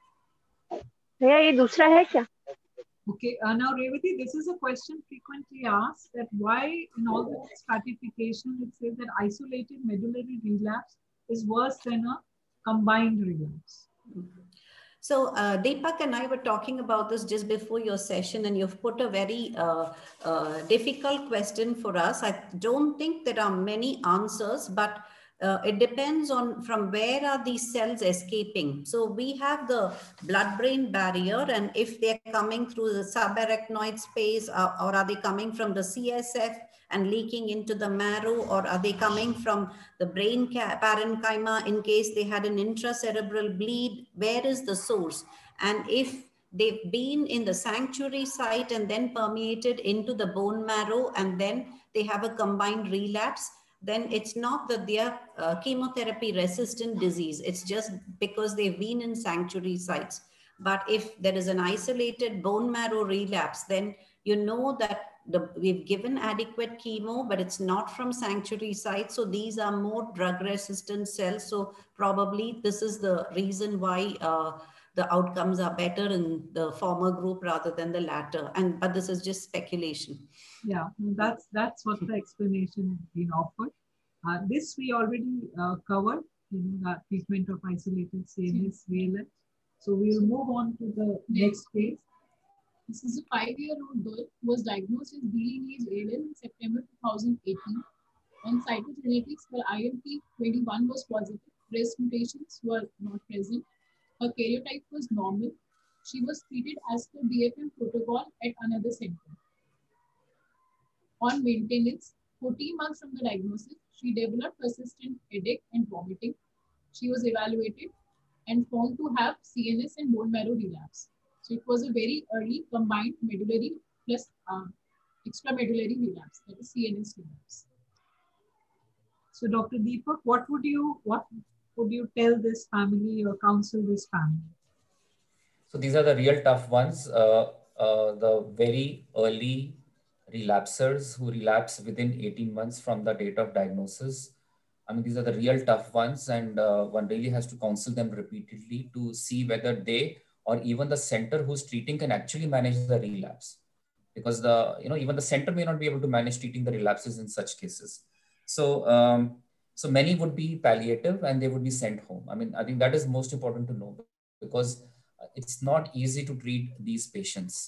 Okay, now Revati, this is a question frequently asked, that why in all the stratification it says that isolated medullary relapse is worse than a combined relapse. So Deepak and I were talking about this just before your session, and you've put a very difficult question for us. I don't think there are many answers, but it depends on from where are these cells escaping. So we have the blood-brain barrier, and if they're coming through the subarachnoid space, or are they coming from the CSF and leaking into the marrow, or are they coming from the brain parenchyma in case they had an intracerebral bleed? Where is the source? And if they've been in the sanctuary site and then permeated into the bone marrow, and then they have a combined relapse, then it's not that they are chemotherapy resistant disease. It's just because they've been in sanctuary sites. But if there is an isolated bone marrow relapse, then you know that we've given adequate chemo, but it's not from sanctuary sites. So these are more drug resistant cells. So probably this is the reason why the outcomes are better in the former group rather than the latter. But this is just speculation. Yeah, that's what the explanation been offered. This we already covered, the treatment of isolated CNS VLS. So we will move on to the next phase. This is a 5-year-old girl who was diagnosed with B-lineage ALL in September 2018. On cytogenetics, her ILT21 was positive. Breast mutations were not present. Her karyotype was normal. She was treated as per BFM protocol at another center. On maintenance, 14 months from the diagnosis, she developed persistent headache and vomiting. She was evaluated and found to have CNS and bone marrow relapse. So it was a very early combined medullary plus extramedullary relapse, that is CNS relapse. So Dr. Deepak, what would you tell this family or counsel this family? So these are the real tough ones. The very early relapsers who relapse within 18 months from the date of diagnosis. I mean, these are the real tough ones, and one really has to counsel them repeatedly to see whether they or even the center who's treating can actually manage the relapse, because even the center may not be able to manage treating the relapses in such cases. So many would be palliative and they would be sent home. I mean, I think that is most important to know, because it's not easy to treat these patients.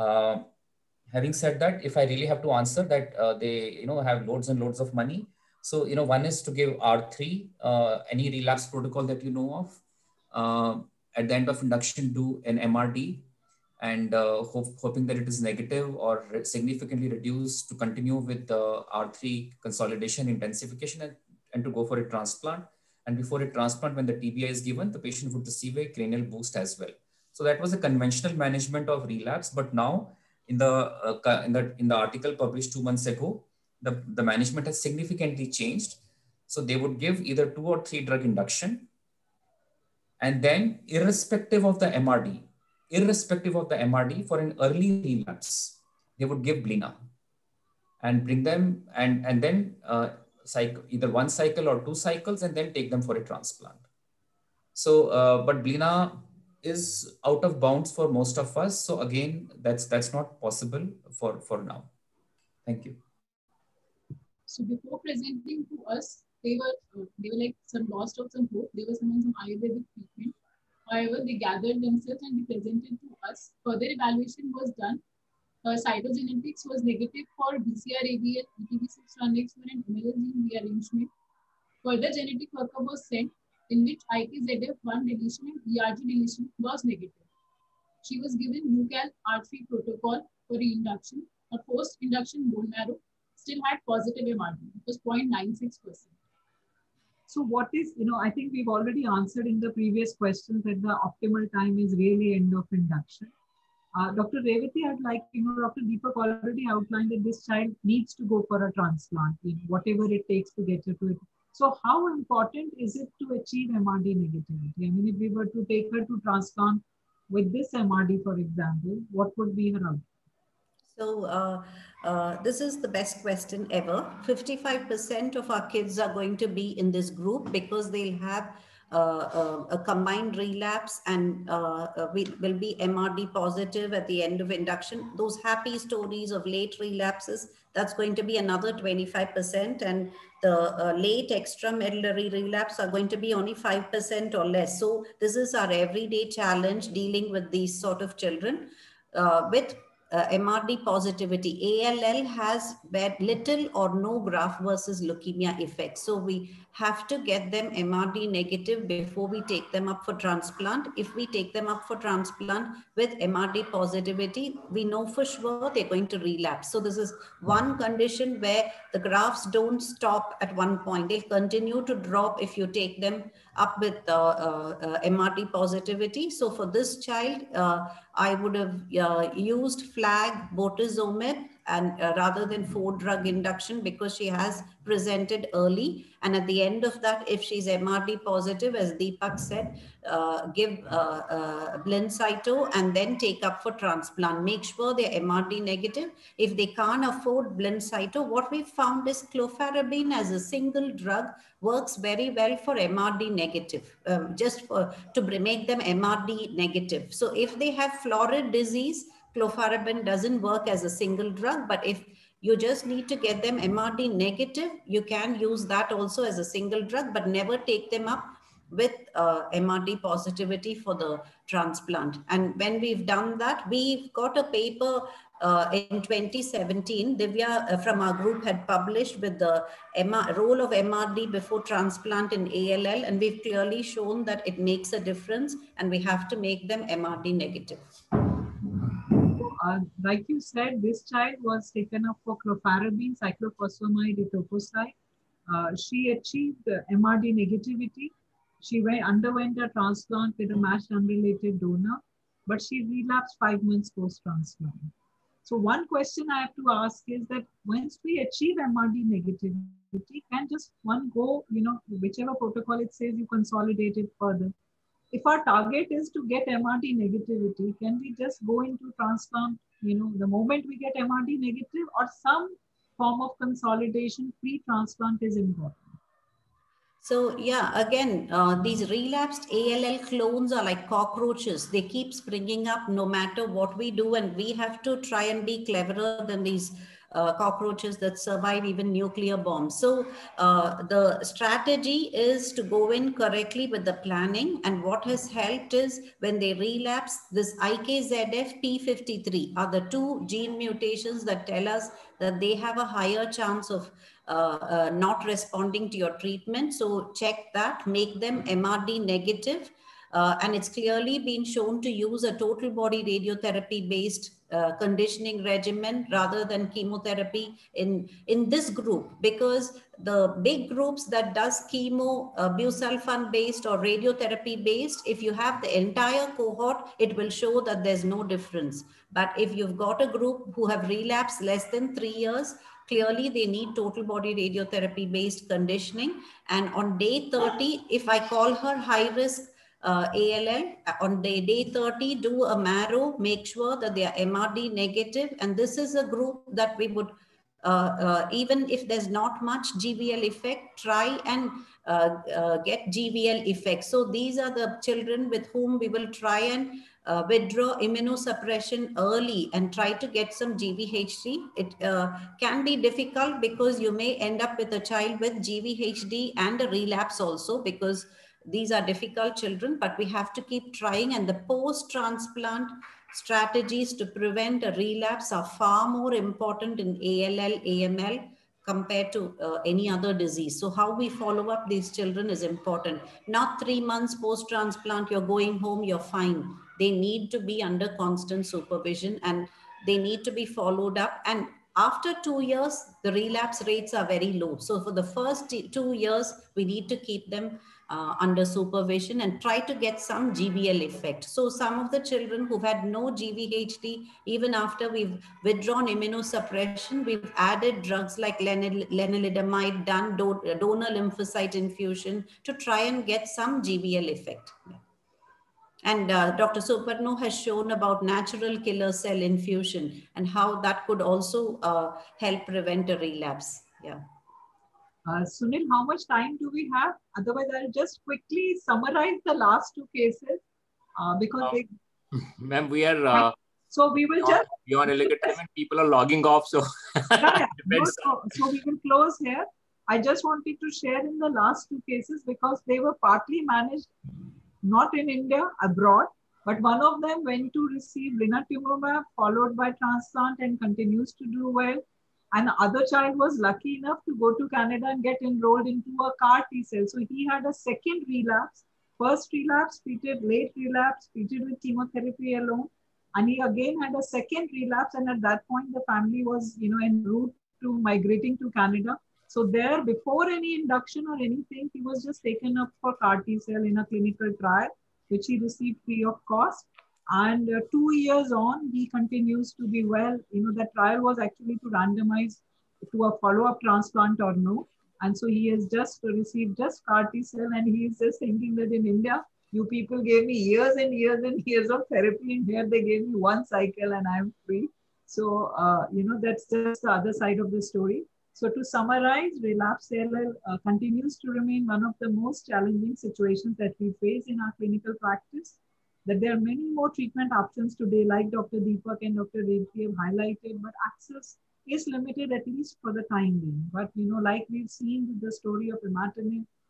Having said that, if I really have to answer that, they have loads and loads of money. So one is to give R3, any relapse protocol that you know of. At the end of induction, do an MRD, and hoping that it is negative or significantly reduced, to continue with the R3 consolidation intensification and to go for a transplant. And before a transplant, when the TBI is given, the patient would receive a cranial boost as well. So that was a conventional management of relapse. But now, in the article published 2 months ago, the management has significantly changed. So they would give either 2 or 3 drug induction, and then irrespective of the MRD, for an early relapse, they would give Blina and bring them and then either 1 cycle or 2 cycles, and then take them for a transplant. So, but Blina is out of bounds for most of us. So again, that's not possible for now. Thank you. So before presenting to us, they were like some lost of some hope. They were on some Ayurvedic treatment. However, they gathered themselves and they presented to us. Further evaluation was done. Cytogenetics was negative for BCR-ABL, ETB6-1X1 and MLL gene rearrangement. Further genetic workup was sent, in which IKZF1 deletion and ERG deletion was negative. She was given UCAL R3 protocol for reinduction. Her post-induction bone marrow still had positive MRD. It was 0.96%. So what is, I think we've already answered in the previous questions that the optimal time is really end of induction. Dr. Revati, I'd like, Dr. Deepak already outlined that this child needs to go for a transplant, whatever it takes to get her to it. So how important is it to achieve MRD negativity? I mean, if we were to take her to transplant with this MRD, for example, what would be her outcome? So this is the best question ever. 55% of our kids are going to be in this group because they'll have a combined relapse and will be MRD positive at the end of induction. Those happy stories of late relapses, that's going to be another 25%, and the late extramedullary relapse are going to be only 5% or less. So this is our everyday challenge dealing with these sort of children with MRD positivity. ALL has little or no graft versus leukemia effect. So we have to get them MRD negative before we take them up for transplant. If we take them up for transplant with MRD positivity, we know for sure they're going to relapse. So this is one condition where the grafts don't stop at one point. They'll continue to drop if you take them up with MRD positivity. So for this child, I would have used flag, bortezomib, and rather than 4-drug induction, because she has presented early. And at the end of that, if she's MRD positive, as Deepak said, give Blincyto and then take up for transplant. Make sure they're MRD negative. If they can't afford Blincyto, what we found is clofarabine as a single drug works very well for MRD negative, to make them MRD negative. So if they have florid disease, clofarabine doesn't work as a single drug, but if you just need to get them MRD negative, you can use that also as a single drug, but never take them up with MRD positivity for the transplant. And when we've done that, we've got a paper in 2017, Divya from our group had published with the role of MRD before transplant in ALL, and we've clearly shown that it makes a difference and we have to make them MRD negative. Like you said, this child was taken up for clofarabine, cyclophosphamide, etoposide. She achieved MRD negativity. She underwent a transplant with a matched unrelated donor, but she relapsed 5 months post-transplant. So one question I have to ask is that once we achieve MRD negativity, can just one go, whichever protocol it says, you consolidate it further. If our target is to get MRD negativity, can we just go into transplant, the moment we get MRD negative, or some form of consolidation pre-transplant is important? So yeah, again, these relapsed ALL clones are like cockroaches. They keep springing up no matter what we do, and we have to try and be cleverer than these cockroaches that survive even nuclear bombs. So the strategy is to go in correctly with the planning, and what has helped is when they relapse, this IKZF P53 are the two gene mutations that tell us that they have a higher chance of not responding to your treatment. So check that, make them MRD negative. And it's clearly been shown to use a total body radiotherapy based conditioning regimen rather than chemotherapy in this group, because the big groups that does chemo, busulfan based or radiotherapy based, if you have the entire cohort, it will show that there's no difference. But if you've got a group who have relapsed less than 3 years, clearly they need total body radiotherapy based conditioning. And on day 30, if I call her high risk ALL, on day 30, do a marrow, make sure that they are MRD negative. And this is a group that we would, even if there's not much GVL effect, try and get GVL effect. So these are the children with whom we will try and withdraw immunosuppression early and try to get some GVHD. It can be difficult because you may end up with a child with GVHD and a relapse also, because these are difficult children, but we have to keep trying. And the post-transplant strategies to prevent a relapse are far more important in ALL, AML compared to any other disease. So how we follow up these children is important. Not 3 months post-transplant, you're going home, you're fine. They need to be under constant supervision and they need to be followed up. And after 2 years, the relapse rates are very low. So for the first 2 years, we need to keep them under supervision and try to get some GVL effect. So some of the children who've had no GVHD, even after we've withdrawn immunosuppression, we've added drugs like lenalidomide, done donor lymphocyte infusion to try and get some GVL effect. And Dr. Suparno has shown about natural killer cell infusion and how that could also help prevent a relapse. Yeah. Sunil, how much time do we have? Otherwise, I'll just quickly summarize the last 2 cases because they... Ma'am, we are... so we will just... Beyond elegant time and people are logging off, so... yeah. So we will close here. I just wanted to share in the last 2 cases because they were partly managed not in India, abroad, but one of them went to receive blinatumomab followed by transplant and continues to do well. And the other child was lucky enough to go to Canada and get enrolled into a CAR T cell. So he had a second relapse, first relapse treated, late relapse treated with chemotherapy alone. And he again had a second relapse. And at that point, the family was, en route to migrating to Canada. So there, before any induction or anything, he was just taken up for CAR T cell in a clinical trial, which he received free of cost. And 2 years on, he continues to be well. The trial was actually to randomize to a follow-up transplant or no. And so he has just received just CAR T cell, and he is just thinking that in India, you people gave me years and years and years of therapy, and here they gave me 1 cycle and I'm free. So, that's just the other side of the story. So to summarize, relapse ALL continues to remain one of the most challenging situations that we face in our clinical practice. That there are many more treatment options today, like Dr. Deepak and Dr. Reddy have highlighted, but access is limited, at least for the time being. But, like we've seen with the story of imatinib,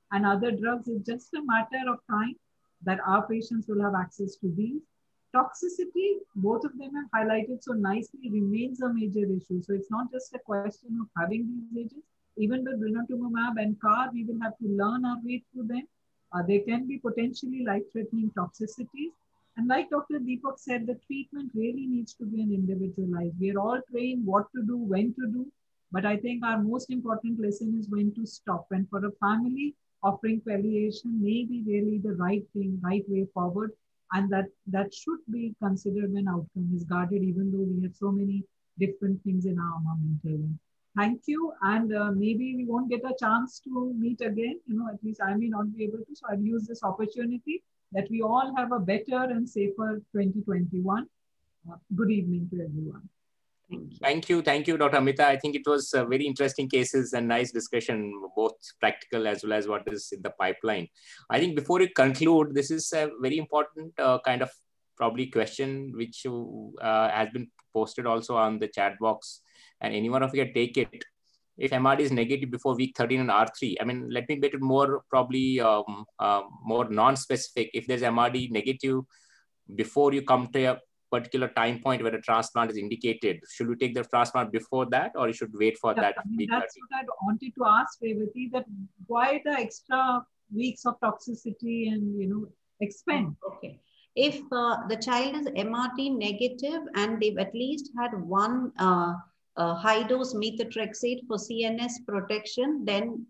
and other drugs. It's just a matter of time that our patients will have access to these. Toxicity, both of them have highlighted so nicely, remains a major issue. So it's not just a question of having these agents. Even with blinatumomab and CAR, we will have to learn our way through them. They can be potentially life-threatening toxicities. And like Dr. Deepak said, the treatment really needs to be an individualized. We are all trained what to do, when to do. But I think our most important lesson is when to stop. And for a family, offering palliation may be really the right thing, right way forward. And that should be considered when outcome is guarded, even though we have so many different things in our armamentarium. Thank you. And maybe we won't get a chance to meet again. At least I may not be able to. So I'll use this opportunity that we all have a better and safer 2021. Good evening to everyone. Thank you. Thank you, Dr. Amita. I think it was very interesting cases and nice discussion, both practical as well as what is in the pipeline. I think before we conclude, this is a very important kind of probably question which has been posted also on the chat box, and any one of you can take it. If MRD is negative before week 13 and R3, I mean, let me make it more probably more non-specific. If there's MRD negative before you come to a particular time point where a transplant is indicated, should we take the transplant before that, or you should wait for that? I mean, that's what I wanted to ask Revati, that why the extra weeks of toxicity and expend? Okay. If the child is MRD negative and they've at least had one high-dose methotrexate for CNS protection, then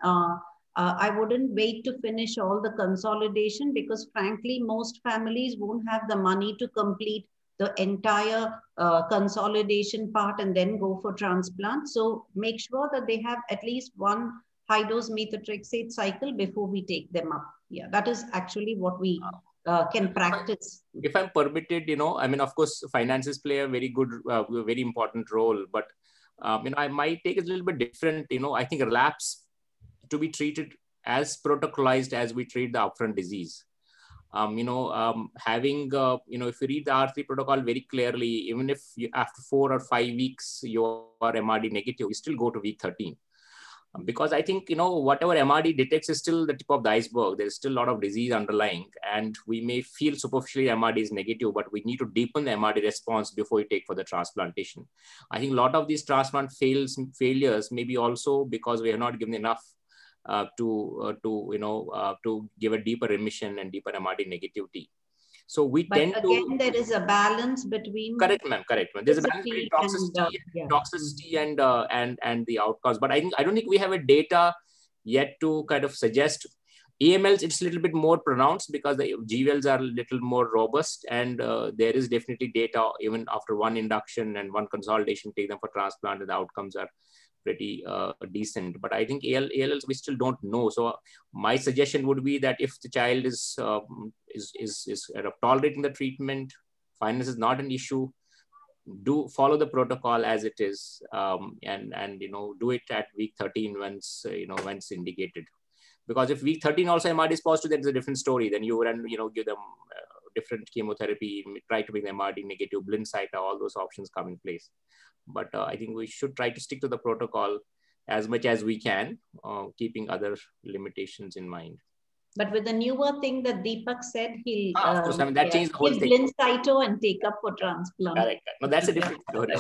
I wouldn't wait to finish all the consolidation, because frankly, most families won't have the money to complete the entire consolidation part and then go for transplant. So make sure that they have at least one high-dose methotrexate cycle before we take them up. Yeah, that is actually what we can practice. If I'm permitted, I mean, of course, finances play a very good, very important role, but I might take it a little bit different. I think relapse to be treated as protocolized as we treat the upfront disease. Having, if you read the R3 protocol very clearly, even if you, after 4 or 5 weeks, you are MRD negative, you still go to week 13. Because I think, whatever MRD detects is still the tip of the iceberg. There's still a lot of disease underlying, and we may feel superficially MRD is negative, but we need to deepen the MRD response before we take for the transplantation. I think a lot of these transplant failures may be also because we have not given enough to give a deeper remission and deeper MRD negativity. So we tend to, there is a balance between. Correct, ma'am. There's a balance between toxicity and the outcomes. But I don't think we have a data yet to kind of suggest. AMLs, it's a little bit more pronounced because the GVLs are a little more robust, and there is definitely data even after one induction and one consolidation, take them for transplant, and the outcomes are pretty decent. But I think ALLs we still don't know. So my suggestion would be that if the child is tolerating the treatment, finance is not an issue, do follow the protocol as it is, and do it at week 13 once once indicated. Because if week 13 also MRD is positive, then it's a different story. Then you would give them different chemotherapy, try to make them MRD negative, Blincyto, all those options come in place. But I think we should try to stick to the protocol as much as we can, keeping other limitations in mind. But with the newer thing that Deepak said, he'll that changed the whole thing. Blincyto and take up for transplant. Correct. No, that's a different story.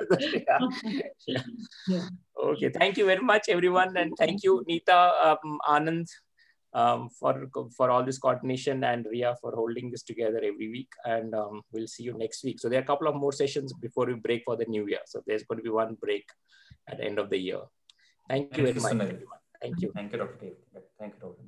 Yeah. Okay, thank you very much, everyone, and thank you, Neeta, Anand, for all this coordination, and Ria for holding this together every week. And we'll see you next week. So there are a couple of more sessions before we break for the new year. So there's going to be one break at the end of the year. Thank you very much, everyone. Thank you. Thank you, Dr. Dave. Thank you, Dr.